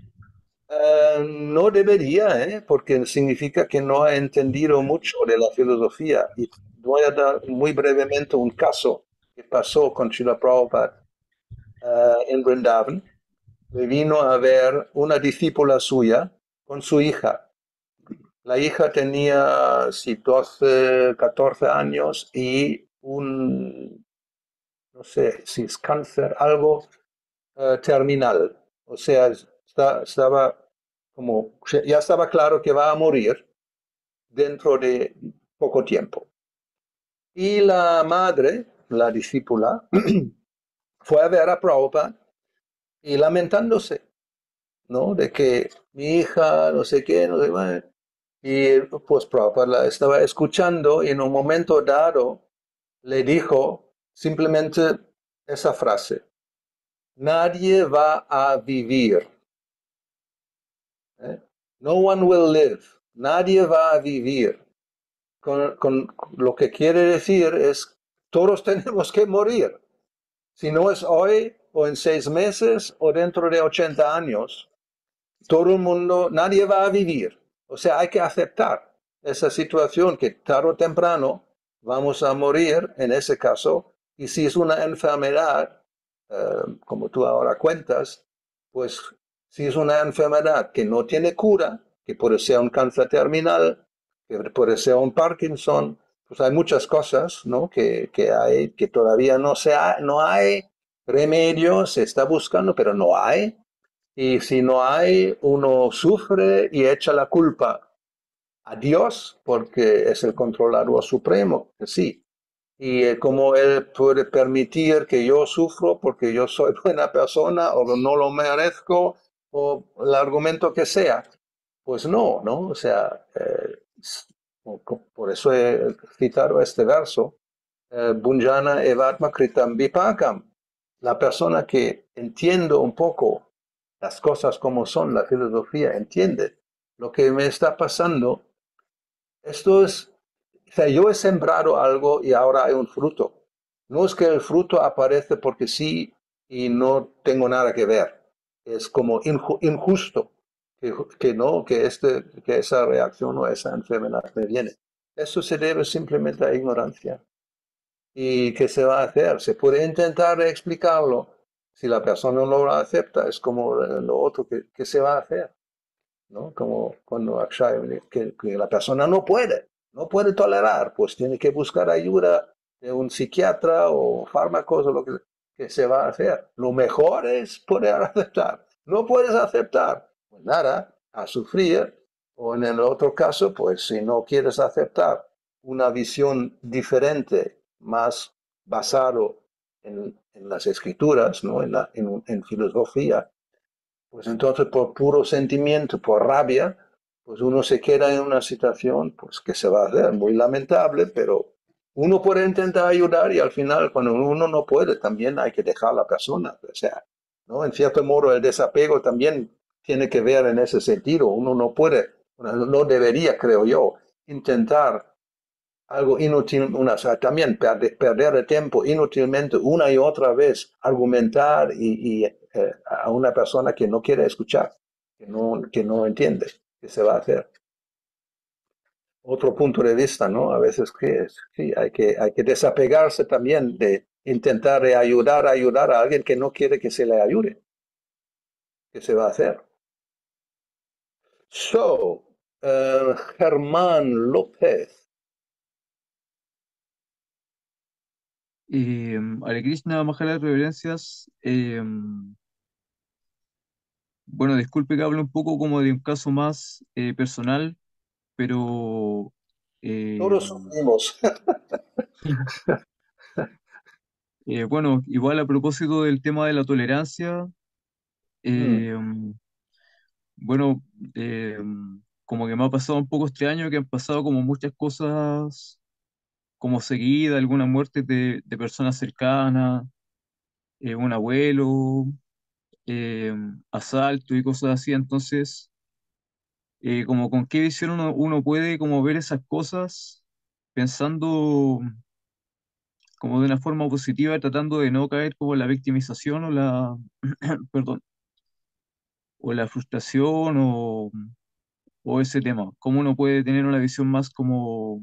No debería, ¿eh? Porque significa que no ha entendido mucho de la filosofía. Y voy a dar muy brevemente un caso que pasó con Srila Prabhupada en Vrindavan. Le vino a ver una discípula suya con su hija. La hija tenía, sí, 12, 14 años y no sé si es cáncer, algo terminal. O sea, estaba como, ya estaba claro que va a morir dentro de poco tiempo. Y la madre, la discípula, fue a ver a Prabhupada y lamentándose, ¿no? De que mi hija, no sé qué, no sé qué. Y pues Prabhupada la estaba escuchando y en un momento dado le dijo simplemente esa frase: nadie va a vivir. ¿Eh? No one will live. Nadie va a vivir. Con lo que quiere decir es, todos tenemos que morir. Si no es hoy o en 6 meses o dentro de 80 años, todo el mundo, nadie va a vivir. O sea, hay que aceptar esa situación que tarde o temprano vamos a morir en ese caso. Y si es una enfermedad, como tú ahora cuentas, pues si es una enfermedad que no tiene cura, que puede ser un cáncer terminal, que puede ser un Parkinson, pues hay muchas cosas, ¿no? Hay, que todavía no hay remedio, se está buscando, pero no hay. Y si no hay, uno sufre y echa la culpa a Dios porque es el controlador supremo, que sí. Y como Él puede permitir que yo sufro porque yo soy buena persona o no lo merezco o el argumento que sea, pues no, ¿no? O sea, por eso he citado este verso, Bunjana evatma kritam vipakam. La persona que entiende un poco las cosas como son, la filosofía, entiende lo que me está pasando. Esto es, o sea, yo he sembrado algo y ahora hay un fruto. No es que el fruto aparece porque sí y no tengo nada que ver. Es como injusto que no, que esa reacción o esa enfermedad me viene. Eso se debe simplemente a ignorancia. ¿Y qué se va a hacer? Se puede intentar explicarlo. Si la persona no lo acepta, es como lo otro que se va a hacer, ¿no? Como cuando Akshay, que la persona no puede tolerar, pues tiene que buscar ayuda de un psiquiatra o fármacos o lo que se va a hacer. Lo mejor es poder aceptar. No puedes aceptar, pues nada, a sufrir. O en el otro caso, pues si no quieres aceptar una visión diferente, más basado en las escrituras, ¿no? En filosofía, pues entonces por puro sentimiento, por rabia, pues uno se queda en una situación pues que se va a hacer muy lamentable, pero uno puede intentar ayudar y al final cuando uno no puede también hay que dejar a la persona. O sea, ¿no? En cierto modo el desapego también tiene que ver en ese sentido. Uno no puede, no debería, creo yo, intentar algo inútil, o sea, también perder el tiempo inútilmente una y otra vez, argumentar a una persona que no quiere escuchar, que no entiende qué se va a hacer. Otro punto de vista, ¿no? A veces que es, sí, hay que desapegarse también de intentar ayudar a alguien que no quiere que se le ayude. ¿Qué se va a hacer? So, Germán López. Hare Krishna, Maharaj, reverencias. Bueno, disculpe que hable un poco como de un caso más personal, pero Todos sufrimos. bueno, igual a propósito del tema de la tolerancia, eh, bueno, eh, como que me ha pasado un poco este año que han pasado como muchas cosas como seguida, alguna muerte de personas cercanas, un abuelo, eh, asalto y cosas así, entonces, como con qué visión uno puede como ver esas cosas pensando como de una forma positiva, tratando de no caer como en la victimización o la, perdón, o la frustración o ese tema, cómo uno puede tener una visión más como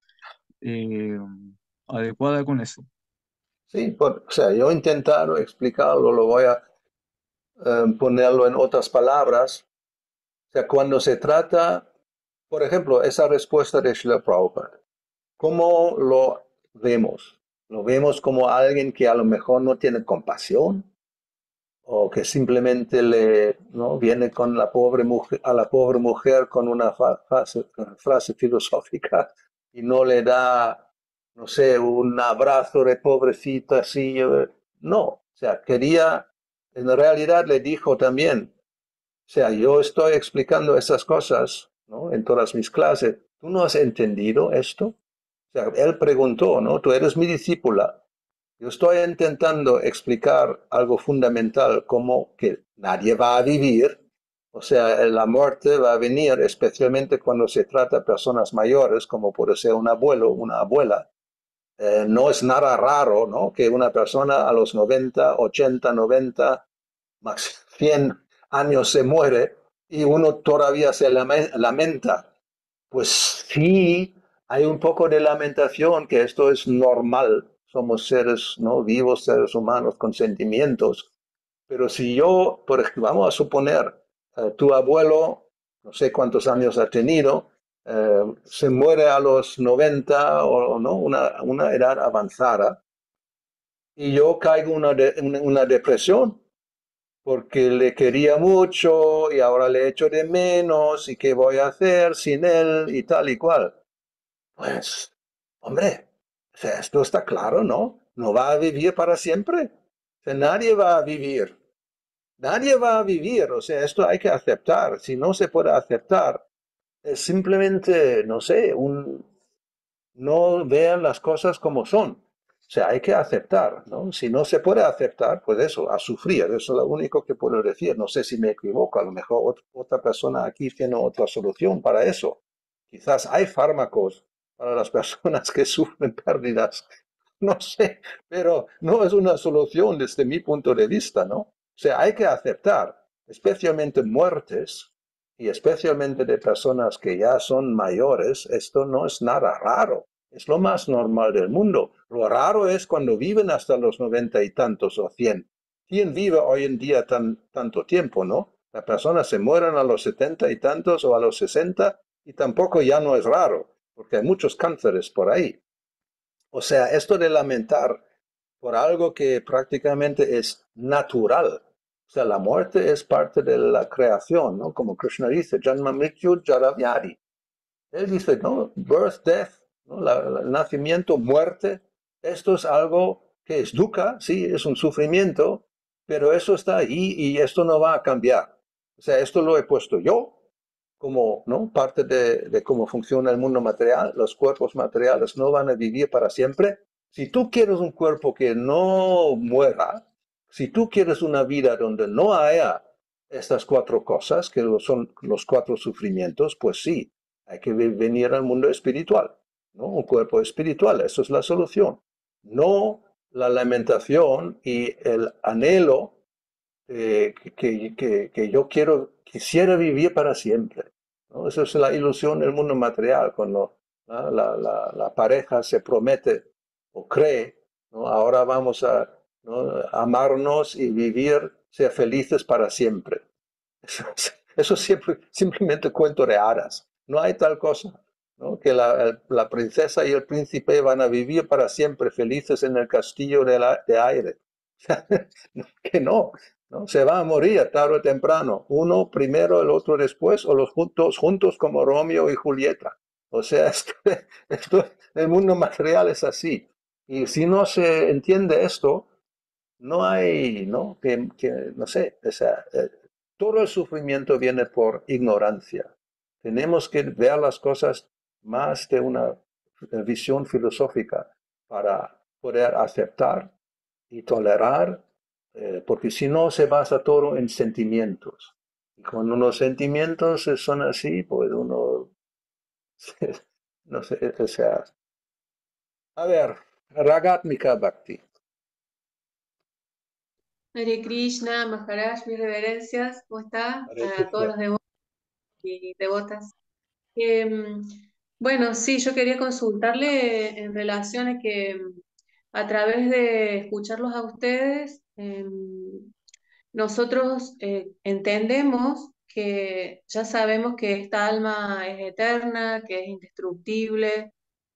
eh, adecuada con eso. Sí, o sea, yo he intentado explicarlo, lo voy a ponerlo en otras palabras. O sea, cuando se trata, por ejemplo, esa respuesta de Srila Prabhupada, ¿cómo lo vemos? ¿Lo vemos como alguien que a lo mejor no tiene compasión? ¿O que simplemente ¿no? viene con la pobre mujer, a la pobre mujer con una frase filosófica y no le da, no sé, un abrazo de pobrecita así? No, o sea, en realidad le dijo también, o sea, yo estoy explicando esas cosas, ¿no? En todas mis clases. ¿Tú no has entendido esto? O sea, él preguntó, ¿no? Tú eres mi discípula. Yo estoy intentando explicar algo fundamental, como que nadie va a vivir. O sea, la muerte va a venir, especialmente cuando se trata de personas mayores, como puede ser un abuelo, una abuela. No es nada raro, ¿no? Que una persona a los 90, 80, 90, más 100 años se muere y uno todavía se lamenta. Pues sí, hay un poco de lamentación, que esto es normal. Somos seres no vivos, seres humanos con sentimientos. Pero si yo, por ejemplo, vamos a suponer, tu abuelo, no sé cuántos años ha tenido, se muere a los 90 o no, una edad avanzada, y yo caigo en una depresión porque le quería mucho y ahora le echo de menos y qué voy a hacer sin él y tal y cual. Pues, hombre, o sea, esto está claro, ¿no? No va a vivir para siempre. O sea, nadie va a vivir. Nadie va a vivir. O sea, esto hay que aceptar. Si no se puede aceptar, es simplemente, no sé, no vean las cosas como son. O sea, hay que aceptar, ¿no? Si no se puede aceptar, pues eso, a sufrir. Eso es lo único que puedo decir. No sé si me equivoco. A lo mejor otra persona aquí tiene otra solución para eso. Quizás hay fármacos para las personas que sufren pérdidas. No sé, pero no es una solución desde mi punto de vista, ¿no? O sea, hay que aceptar, especialmente muertes y especialmente de personas que ya son mayores. Esto no es nada raro. Es lo más normal del mundo. Lo raro es cuando viven hasta los 90 y tantos o 100. ¿Quién vive hoy en día tanto tiempo, no? Las personas se mueren a los 70 y tantos o a los 60 y tampoco ya no es raro, porque hay muchos cánceres por ahí. O sea, esto de lamentar por algo que prácticamente es natural. O sea, la muerte es parte de la creación, ¿no? Como Krishna dice, Janma Mrityu Jara Vyadi. Él dice, ¿no? Birth, death, ¿no? El nacimiento, muerte. Esto es algo que es dukkha, sí, es un sufrimiento, pero eso está ahí y esto no va a cambiar. O sea, esto lo he puesto yo como, ¿no?, parte de cómo funciona el mundo material. Los cuerpos materiales no van a vivir para siempre. Si tú quieres un cuerpo que no muera, si tú quieres una vida donde no haya estas cuatro cosas, que son los cuatro sufrimientos, pues sí, hay que venir al mundo espiritual, ¿no? Un cuerpo espiritual, eso es la solución. No la lamentación y el anhelo que yo quisiera vivir para siempre, ¿no? Esa es la ilusión del mundo material, cuando la pareja se promete o cree, ¿no? Ahora vamos a, ¿no?, amarnos y vivir, ser felices para siempre. Eso simplemente cuento de hadas. No hay tal cosa, ¿no?, que la princesa y el príncipe van a vivir para siempre felices en el castillo de aire. Que no, ¿no? Se va a morir tarde o temprano. Uno primero, el otro después, o los juntos como Romeo y Julieta. O sea, el mundo material es así. Y si no se entiende esto, no hay, ¿no? No sé, o sea, todo el sufrimiento viene por ignorancia. Tenemos que ver las cosas más de una visión filosófica para poder aceptar y tolerar, porque si no se basa todo en sentimientos. Y cuando los sentimientos son así, pues uno, no sé, o sea, a ver, Ragatmika Bhakti. Hare Krishna, Maharaj, mis reverencias, ¿cómo está? Hare A todos Krishna. los devotos y devotas. Em, bueno, sí, yo quería consultarle en relación a que a través de escucharlos a ustedes, nosotros entendemos que ya sabemos que esta alma es eterna, que es indestructible,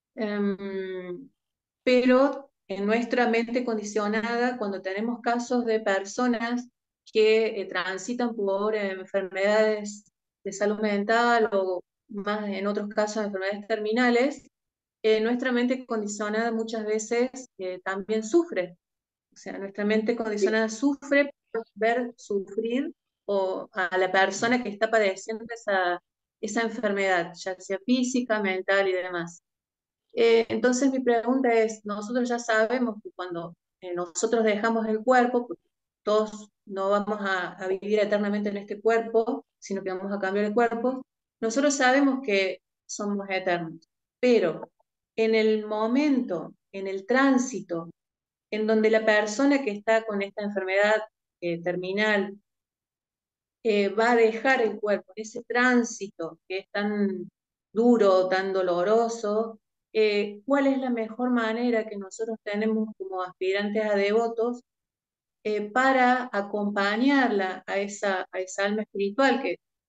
pero en nuestra mente condicionada, cuando tenemos casos de personas que transitan por enfermedades de salud mental o más en otros casos enfermedades terminales, nuestra mente condicionada muchas veces también sufre. O sea, nuestra mente condicionada sufre por ver sufrir a la persona que está padeciendo esa enfermedad, ya sea física, mental y demás. Entonces mi pregunta es, nosotros ya sabemos que cuando nosotros dejamos el cuerpo, porque todos no vamos a vivir eternamente en este cuerpo, sino que vamos a cambiar el cuerpo, nosotros sabemos que somos eternos, pero en el momento, en el tránsito, en donde la persona que está con esta enfermedad terminal va a dejar el cuerpo, ese tránsito que es tan duro, tan doloroso, ¿cuál es la mejor manera que nosotros tenemos como aspirantes a devotos para acompañarla a esa alma espiritual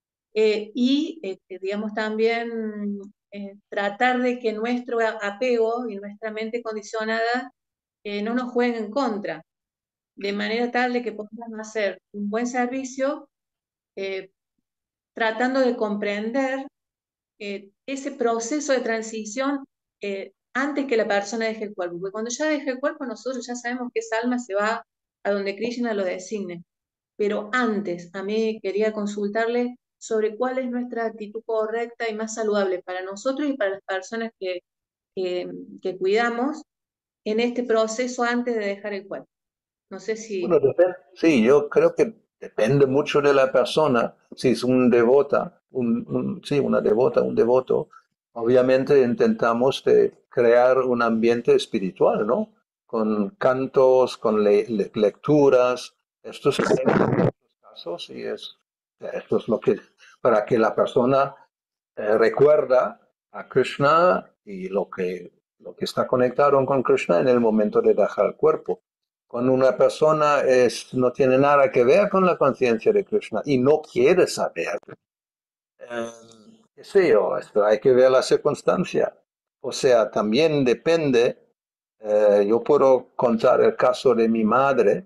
digamos también tratar de que nuestro apego y nuestra mente condicionada no nos jueguen en contra, de manera tal de que podamos hacer un buen servicio eh, tratando de comprender ese proceso de transición antes que la persona deje el cuerpo? Porque cuando ya deje el cuerpo, nosotros ya sabemos que esa alma se va a donde Krishna lo designe. Pero antes, a mí quería consultarle sobre cuál es nuestra actitud correcta y más saludable para nosotros y para las personas que cuidamos en este proceso antes de dejar el cuerpo. No sé Bueno, si... sí, yo creo que depende mucho de la persona. Si es un devota, sí, una devota, un devoto, obviamente intentamos de crear un ambiente espiritual, ¿no? Con cantos, con lecturas. Esto es en muchos casos y esto es lo que, para que la persona recuerda a Krishna y lo que está conectado con Krishna en el momento de dejar el cuerpo. Cuando una persona no tiene nada que ver con la conciencia de Krishna y no quiere saber, qué sé yo, esto hay que ver la circunstancia. O sea, también depende, yo puedo contar el caso de mi madre.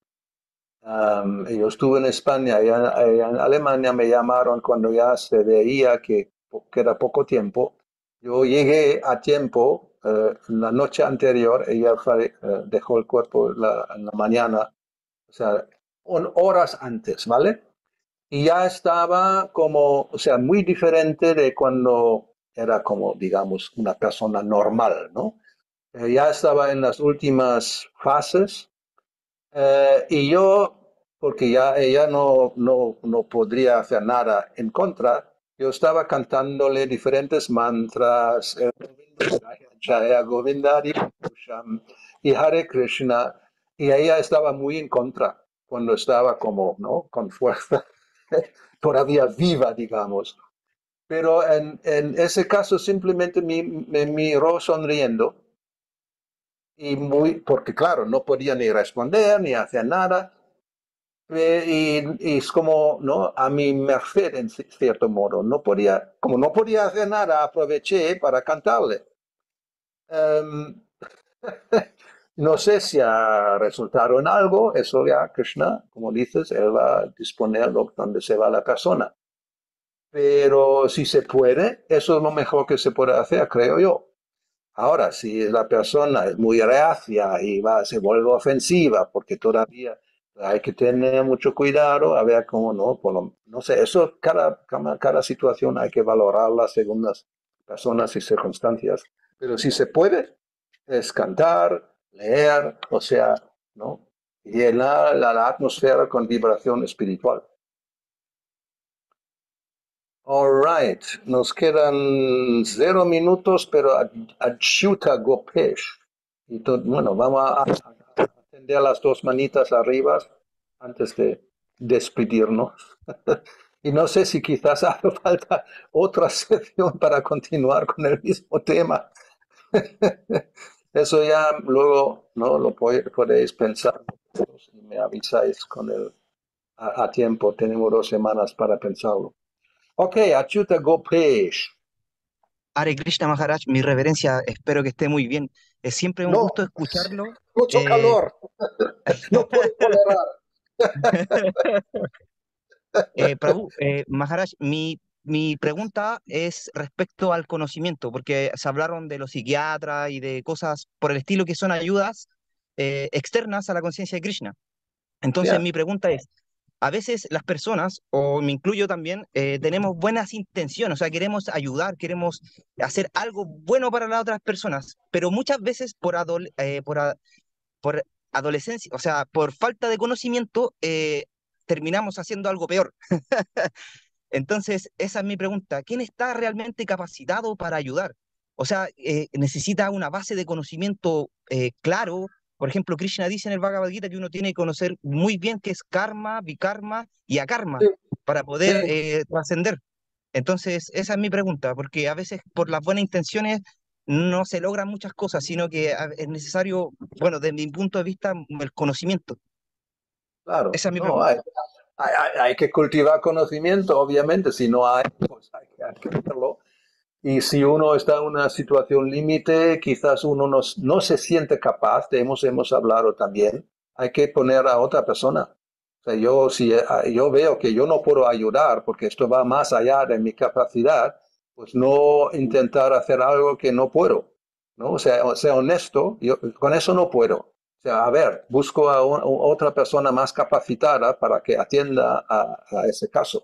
Yo estuve en España y en Alemania me llamaron cuando ya se veía que queda poco tiempo. Yo llegué a tiempo, la noche anterior, ella dejó el cuerpo en la mañana, o sea, horas antes, ¿vale? y ya estaba como, o sea, muy diferente de cuando era como, digamos, una persona normal, ¿no? Ya estaba en las últimas fases y yo, porque ya ella no podría hacer nada en contra, yo estaba cantándole diferentes mantras, Jaya Govindari Purusham y Hare Krishna, y ella estaba muy en contra cuando estaba como, ¿no? Con fuerza, todavía viva, digamos. Pero en ese caso simplemente me miró sonriendo y porque claro, no podía ni responder ni hacer nada. Y es como, ¿no? A mi merced en cierto modo. Como no podía hacer nada, aproveché para cantarle. Em, no sé si ha resultado en algo, eso ya Krishna, como dices, él va a disponer donde se va la persona. Pero si se puede, eso es lo mejor que se puede hacer, creo yo. Ahora, si la persona es muy reacia y se vuelve ofensiva, porque todavía hay que tener mucho cuidado, a ver cómo no, no sé, eso cada situación hay que valorarla según las personas y circunstancias. Pero si se puede, es cantar, leer, o sea, ¿no? Llenar la atmósfera con vibración espiritual. All right, nos quedan 0 minutos, pero Achyuta Gopesh. Bueno, vamos a atender las 2 manitas arriba antes de despedirnos. Y no sé si quizás hace falta otra sesión para continuar con el mismo tema. Eso ya luego no lo podéis pensar y me avisáis a tiempo. Tenemos 2 semanas para pensarlo. Ok, Achyuta Gopesh. Hare Krishna Maharaj, mi reverencia, espero que esté muy bien. Es siempre un No, gusto escucharlo. mucho calor. No puedo tolerar. Prabhu, Maharaj, mi pregunta es respecto al conocimiento, porque se hablaron de los psiquiatras y de cosas por el estilo que son ayudas externas a la conciencia de Krishna. Entonces, Yeah. mi pregunta es, a veces las personas, o me incluyo también, tenemos buenas intenciones, o sea, queremos ayudar, queremos hacer algo bueno para las otras personas, pero muchas veces por adolescencia, o sea, por falta de conocimiento, terminamos haciendo algo peor. Entonces, esa es mi pregunta. ¿Quién está realmente capacitado para ayudar? O sea, necesita una base de conocimiento claro. Por ejemplo, Krishna dice en el Bhagavad Gita que uno tiene que conocer muy bien qué es karma, vikarma y akarma Sí, para sí, poder trascender. Entonces, esa es mi pregunta, porque a veces por las buenas intenciones no se logran muchas cosas, sino que es necesario, bueno, desde mi punto de vista, el conocimiento. claro. Esa es mi No, pregunta. hay que cultivar conocimiento, obviamente. Si no hay, pues hay que hacerlo. Y si uno está en una situación límite, quizás uno no se siente capaz, hemos hablado también, hay que poner a otra persona. O sea, si yo veo que yo no puedo ayudar porque esto va más allá de mi capacidad, pues no intentar hacer algo que no puedo, ¿no? O sea honesto, yo con eso no puedo. O sea, a ver, busco a otra persona más capacitada para que atienda a ese caso.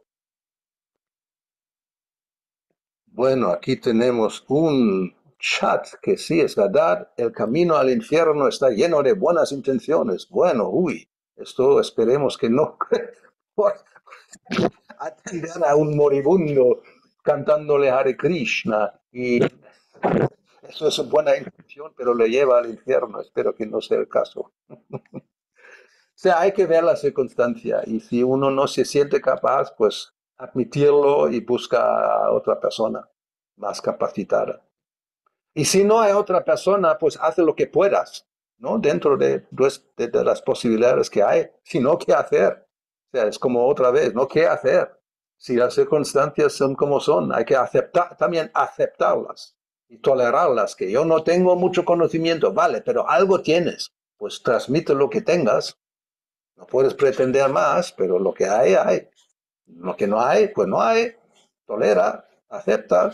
Bueno, aquí tenemos un chat que sí es verdad, el camino al infierno está lleno de buenas intenciones. Bueno, esto esperemos que no por atender a un moribundo cantándole Hare Krishna. Y eso es una buena intención, pero le lleva al infierno. Espero que no sea el caso. O sea, hay que ver la circunstancia y si uno no se siente capaz, pues admitirlo y busca a otra persona más capacitada. Y si no hay otra persona, pues haz lo que puedas, ¿no? Dentro de las posibilidades que hay. Si no, ¿qué hacer? O sea, es como otra vez, ¿no? ¿Qué hacer? Si las circunstancias son como son, hay que también aceptarlas y tolerarlas, que yo no tengo mucho conocimiento, vale, pero algo tienes, pues transmite lo que tengas. No puedes pretender más, pero lo que hay. Lo que no hay, pues no hay. Tolera, acepta,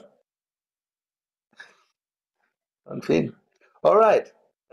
en fin. All right.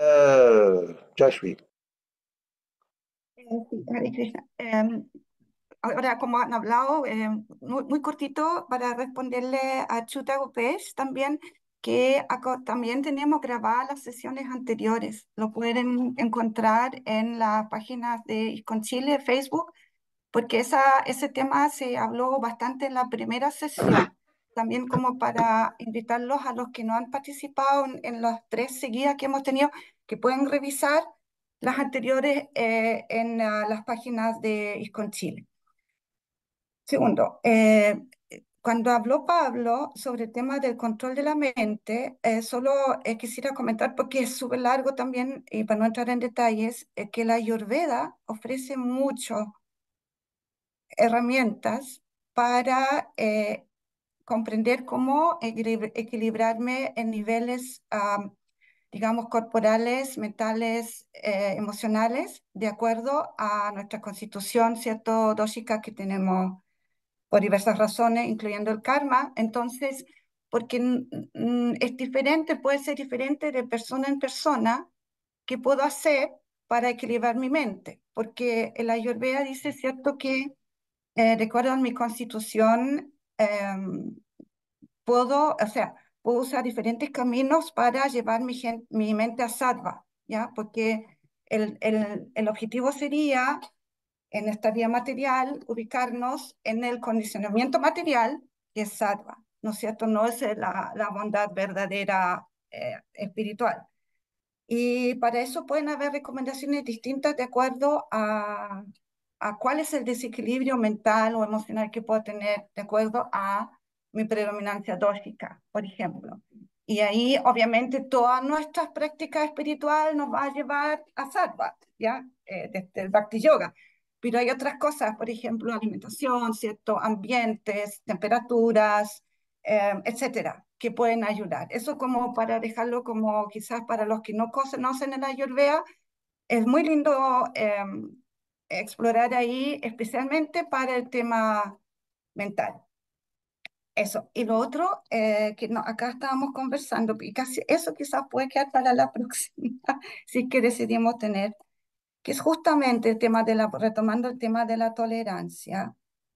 Joshua. Sí, Hare Krishna. ahora como han hablado, muy cortito para responderle a Chuta Gópez también, que también tenemos grabadas las sesiones anteriores. Lo pueden encontrar en las páginas de ISCON Chile, Facebook, porque ese tema se habló bastante en la primera sesión. También como para invitarlos a los que no han participado en las 3 seguidas que hemos tenido, que pueden revisar las anteriores en las páginas de ISCON Chile. Segundo, cuando habló Pablo sobre el tema del control de la mente, solo quisiera comentar, porque es súper largo también, y para no entrar en detalles, que la Ayurveda ofrece muchas herramientas para comprender cómo equilibrarme en niveles, digamos, corporales, mentales, emocionales, de acuerdo a nuestra constitución, ¿cierto? Dóxica que tenemos por diversas razones, incluyendo el karma. Entonces, porque es diferente, puede ser diferente de persona en persona, qué puedo hacer para equilibrar mi mente. Porque la Ayurveda dice, ¿cierto?, que de acuerdo a mi constitución, puedo usar diferentes caminos para llevar mi mente a sattva, ¿ya? Porque el objetivo sería, en esta vía material, ubicarnos en el condicionamiento material, que es sattva, ¿no es cierto? No es la bondad verdadera espiritual. Y para eso pueden haber recomendaciones distintas de acuerdo a cuál es el desequilibrio mental o emocional que puedo tener de acuerdo a mi predominancia dóxica, por ejemplo. Y ahí, obviamente, todas nuestras prácticas espirituales nos va a llevar a sattva, ¿ya? Desde el Bhakti Yoga. Pero hay otras cosas, por ejemplo, alimentación, ¿cierto? Ambientes, temperaturas, etcétera, que pueden ayudar. Eso como para dejarlo como quizás para los que no conocen el Ayurveda, es muy lindo explorar ahí, especialmente para el tema mental. Eso. Y lo otro, que no, acá estábamos conversando, y casi eso quizás puede quedar para la próxima, si es que decidimos tener, que es justamente el tema retomando el tema de la tolerancia.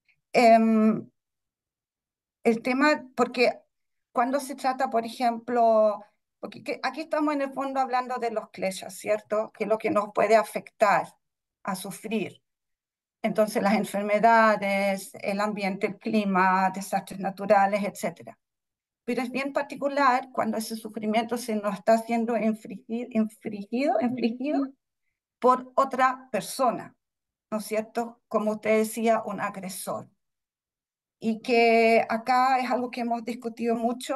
El tema, porque cuando se trata, por ejemplo, porque aquí estamos en el fondo hablando de los kleshas, ¿cierto? Que es lo que nos puede afectar a sufrir. Entonces, las enfermedades, el ambiente, el clima, desastres naturales, etcétera. Pero es bien particular cuando ese sufrimiento se nos está siendo infligido por otra persona, ¿no es cierto? Como usted decía, un agresor. Y que acá es algo que hemos discutido mucho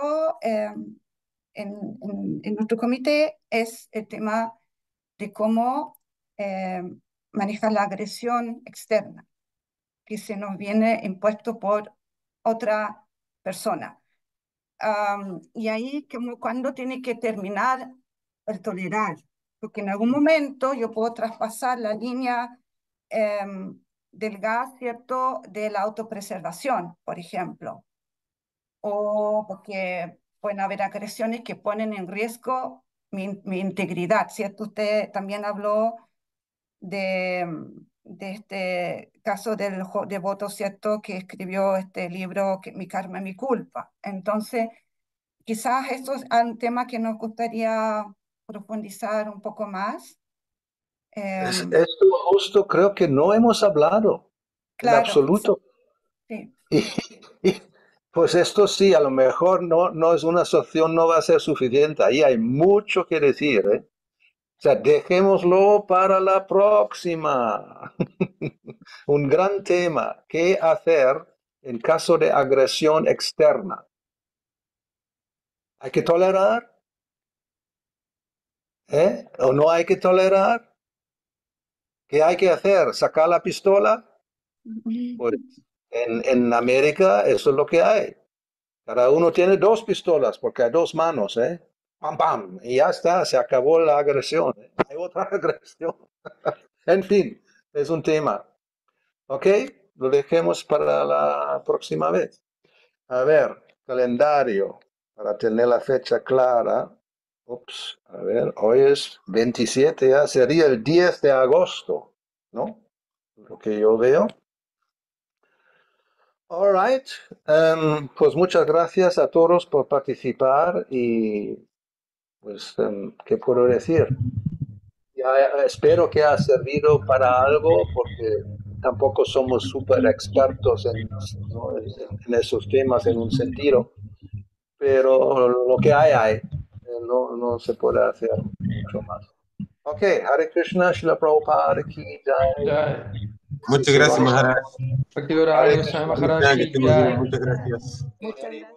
en nuestro comité, es el tema de cómo eh, manejar la agresión externa que se nos viene impuesto por otra persona. Y ahí, como cuando tiene que terminar el tolerar, porque en algún momento yo puedo traspasar la línea del gas, ¿cierto?, de la autopreservación, por ejemplo, o porque pueden haber agresiones que ponen en riesgo mi integridad, ¿cierto? Usted también habló de este caso del devoto, ¿cierto?, que escribió este libro, Mi karma, mi culpa. Entonces, quizás esto es un tema que nos gustaría profundizar un poco más. Esto justo creo que no hemos hablado en Claro, absoluto. sí. Y, pues esto sí, a lo mejor no es una solución, no va a ser suficiente. Ahí hay mucho que decir, ¿eh? O sea, dejémoslo para la próxima. Un gran tema. ¿Qué hacer en caso de agresión externa? ¿Hay que tolerar? ¿Eh? ¿O no hay que tolerar? ¿Qué hay que hacer? ¿Sacar la pistola? Pues en América eso es lo que hay. Cada uno tiene 2 pistolas porque hay 2 manos, ¿eh? Pam, pam. Y ya está, se acabó la agresión. Hay otra agresión. En fin, es un tema. ¿Ok? Lo dejemos para la próxima vez. A ver, calendario, para tener la fecha clara. Ups, a ver, hoy es 27, ya sería el 10 de agosto, ¿no? Lo que yo veo. All right. Pues muchas gracias a todos por participar y pues, ¿qué puedo decir? Espero que haya servido para algo porque tampoco somos súper expertos ¿no? en esos temas en un sentido, pero lo que hay. No se puede hacer mucho más. Ok, Hare Krishna, Srila Prabhupada Ki Jai. Jai. Muchas gracias, Maharaj. Bhakti Gaura Hare Goswami Krishna. Maharaj Que ki estén muy bien. jai. Muchas gracias. Muchas gracias.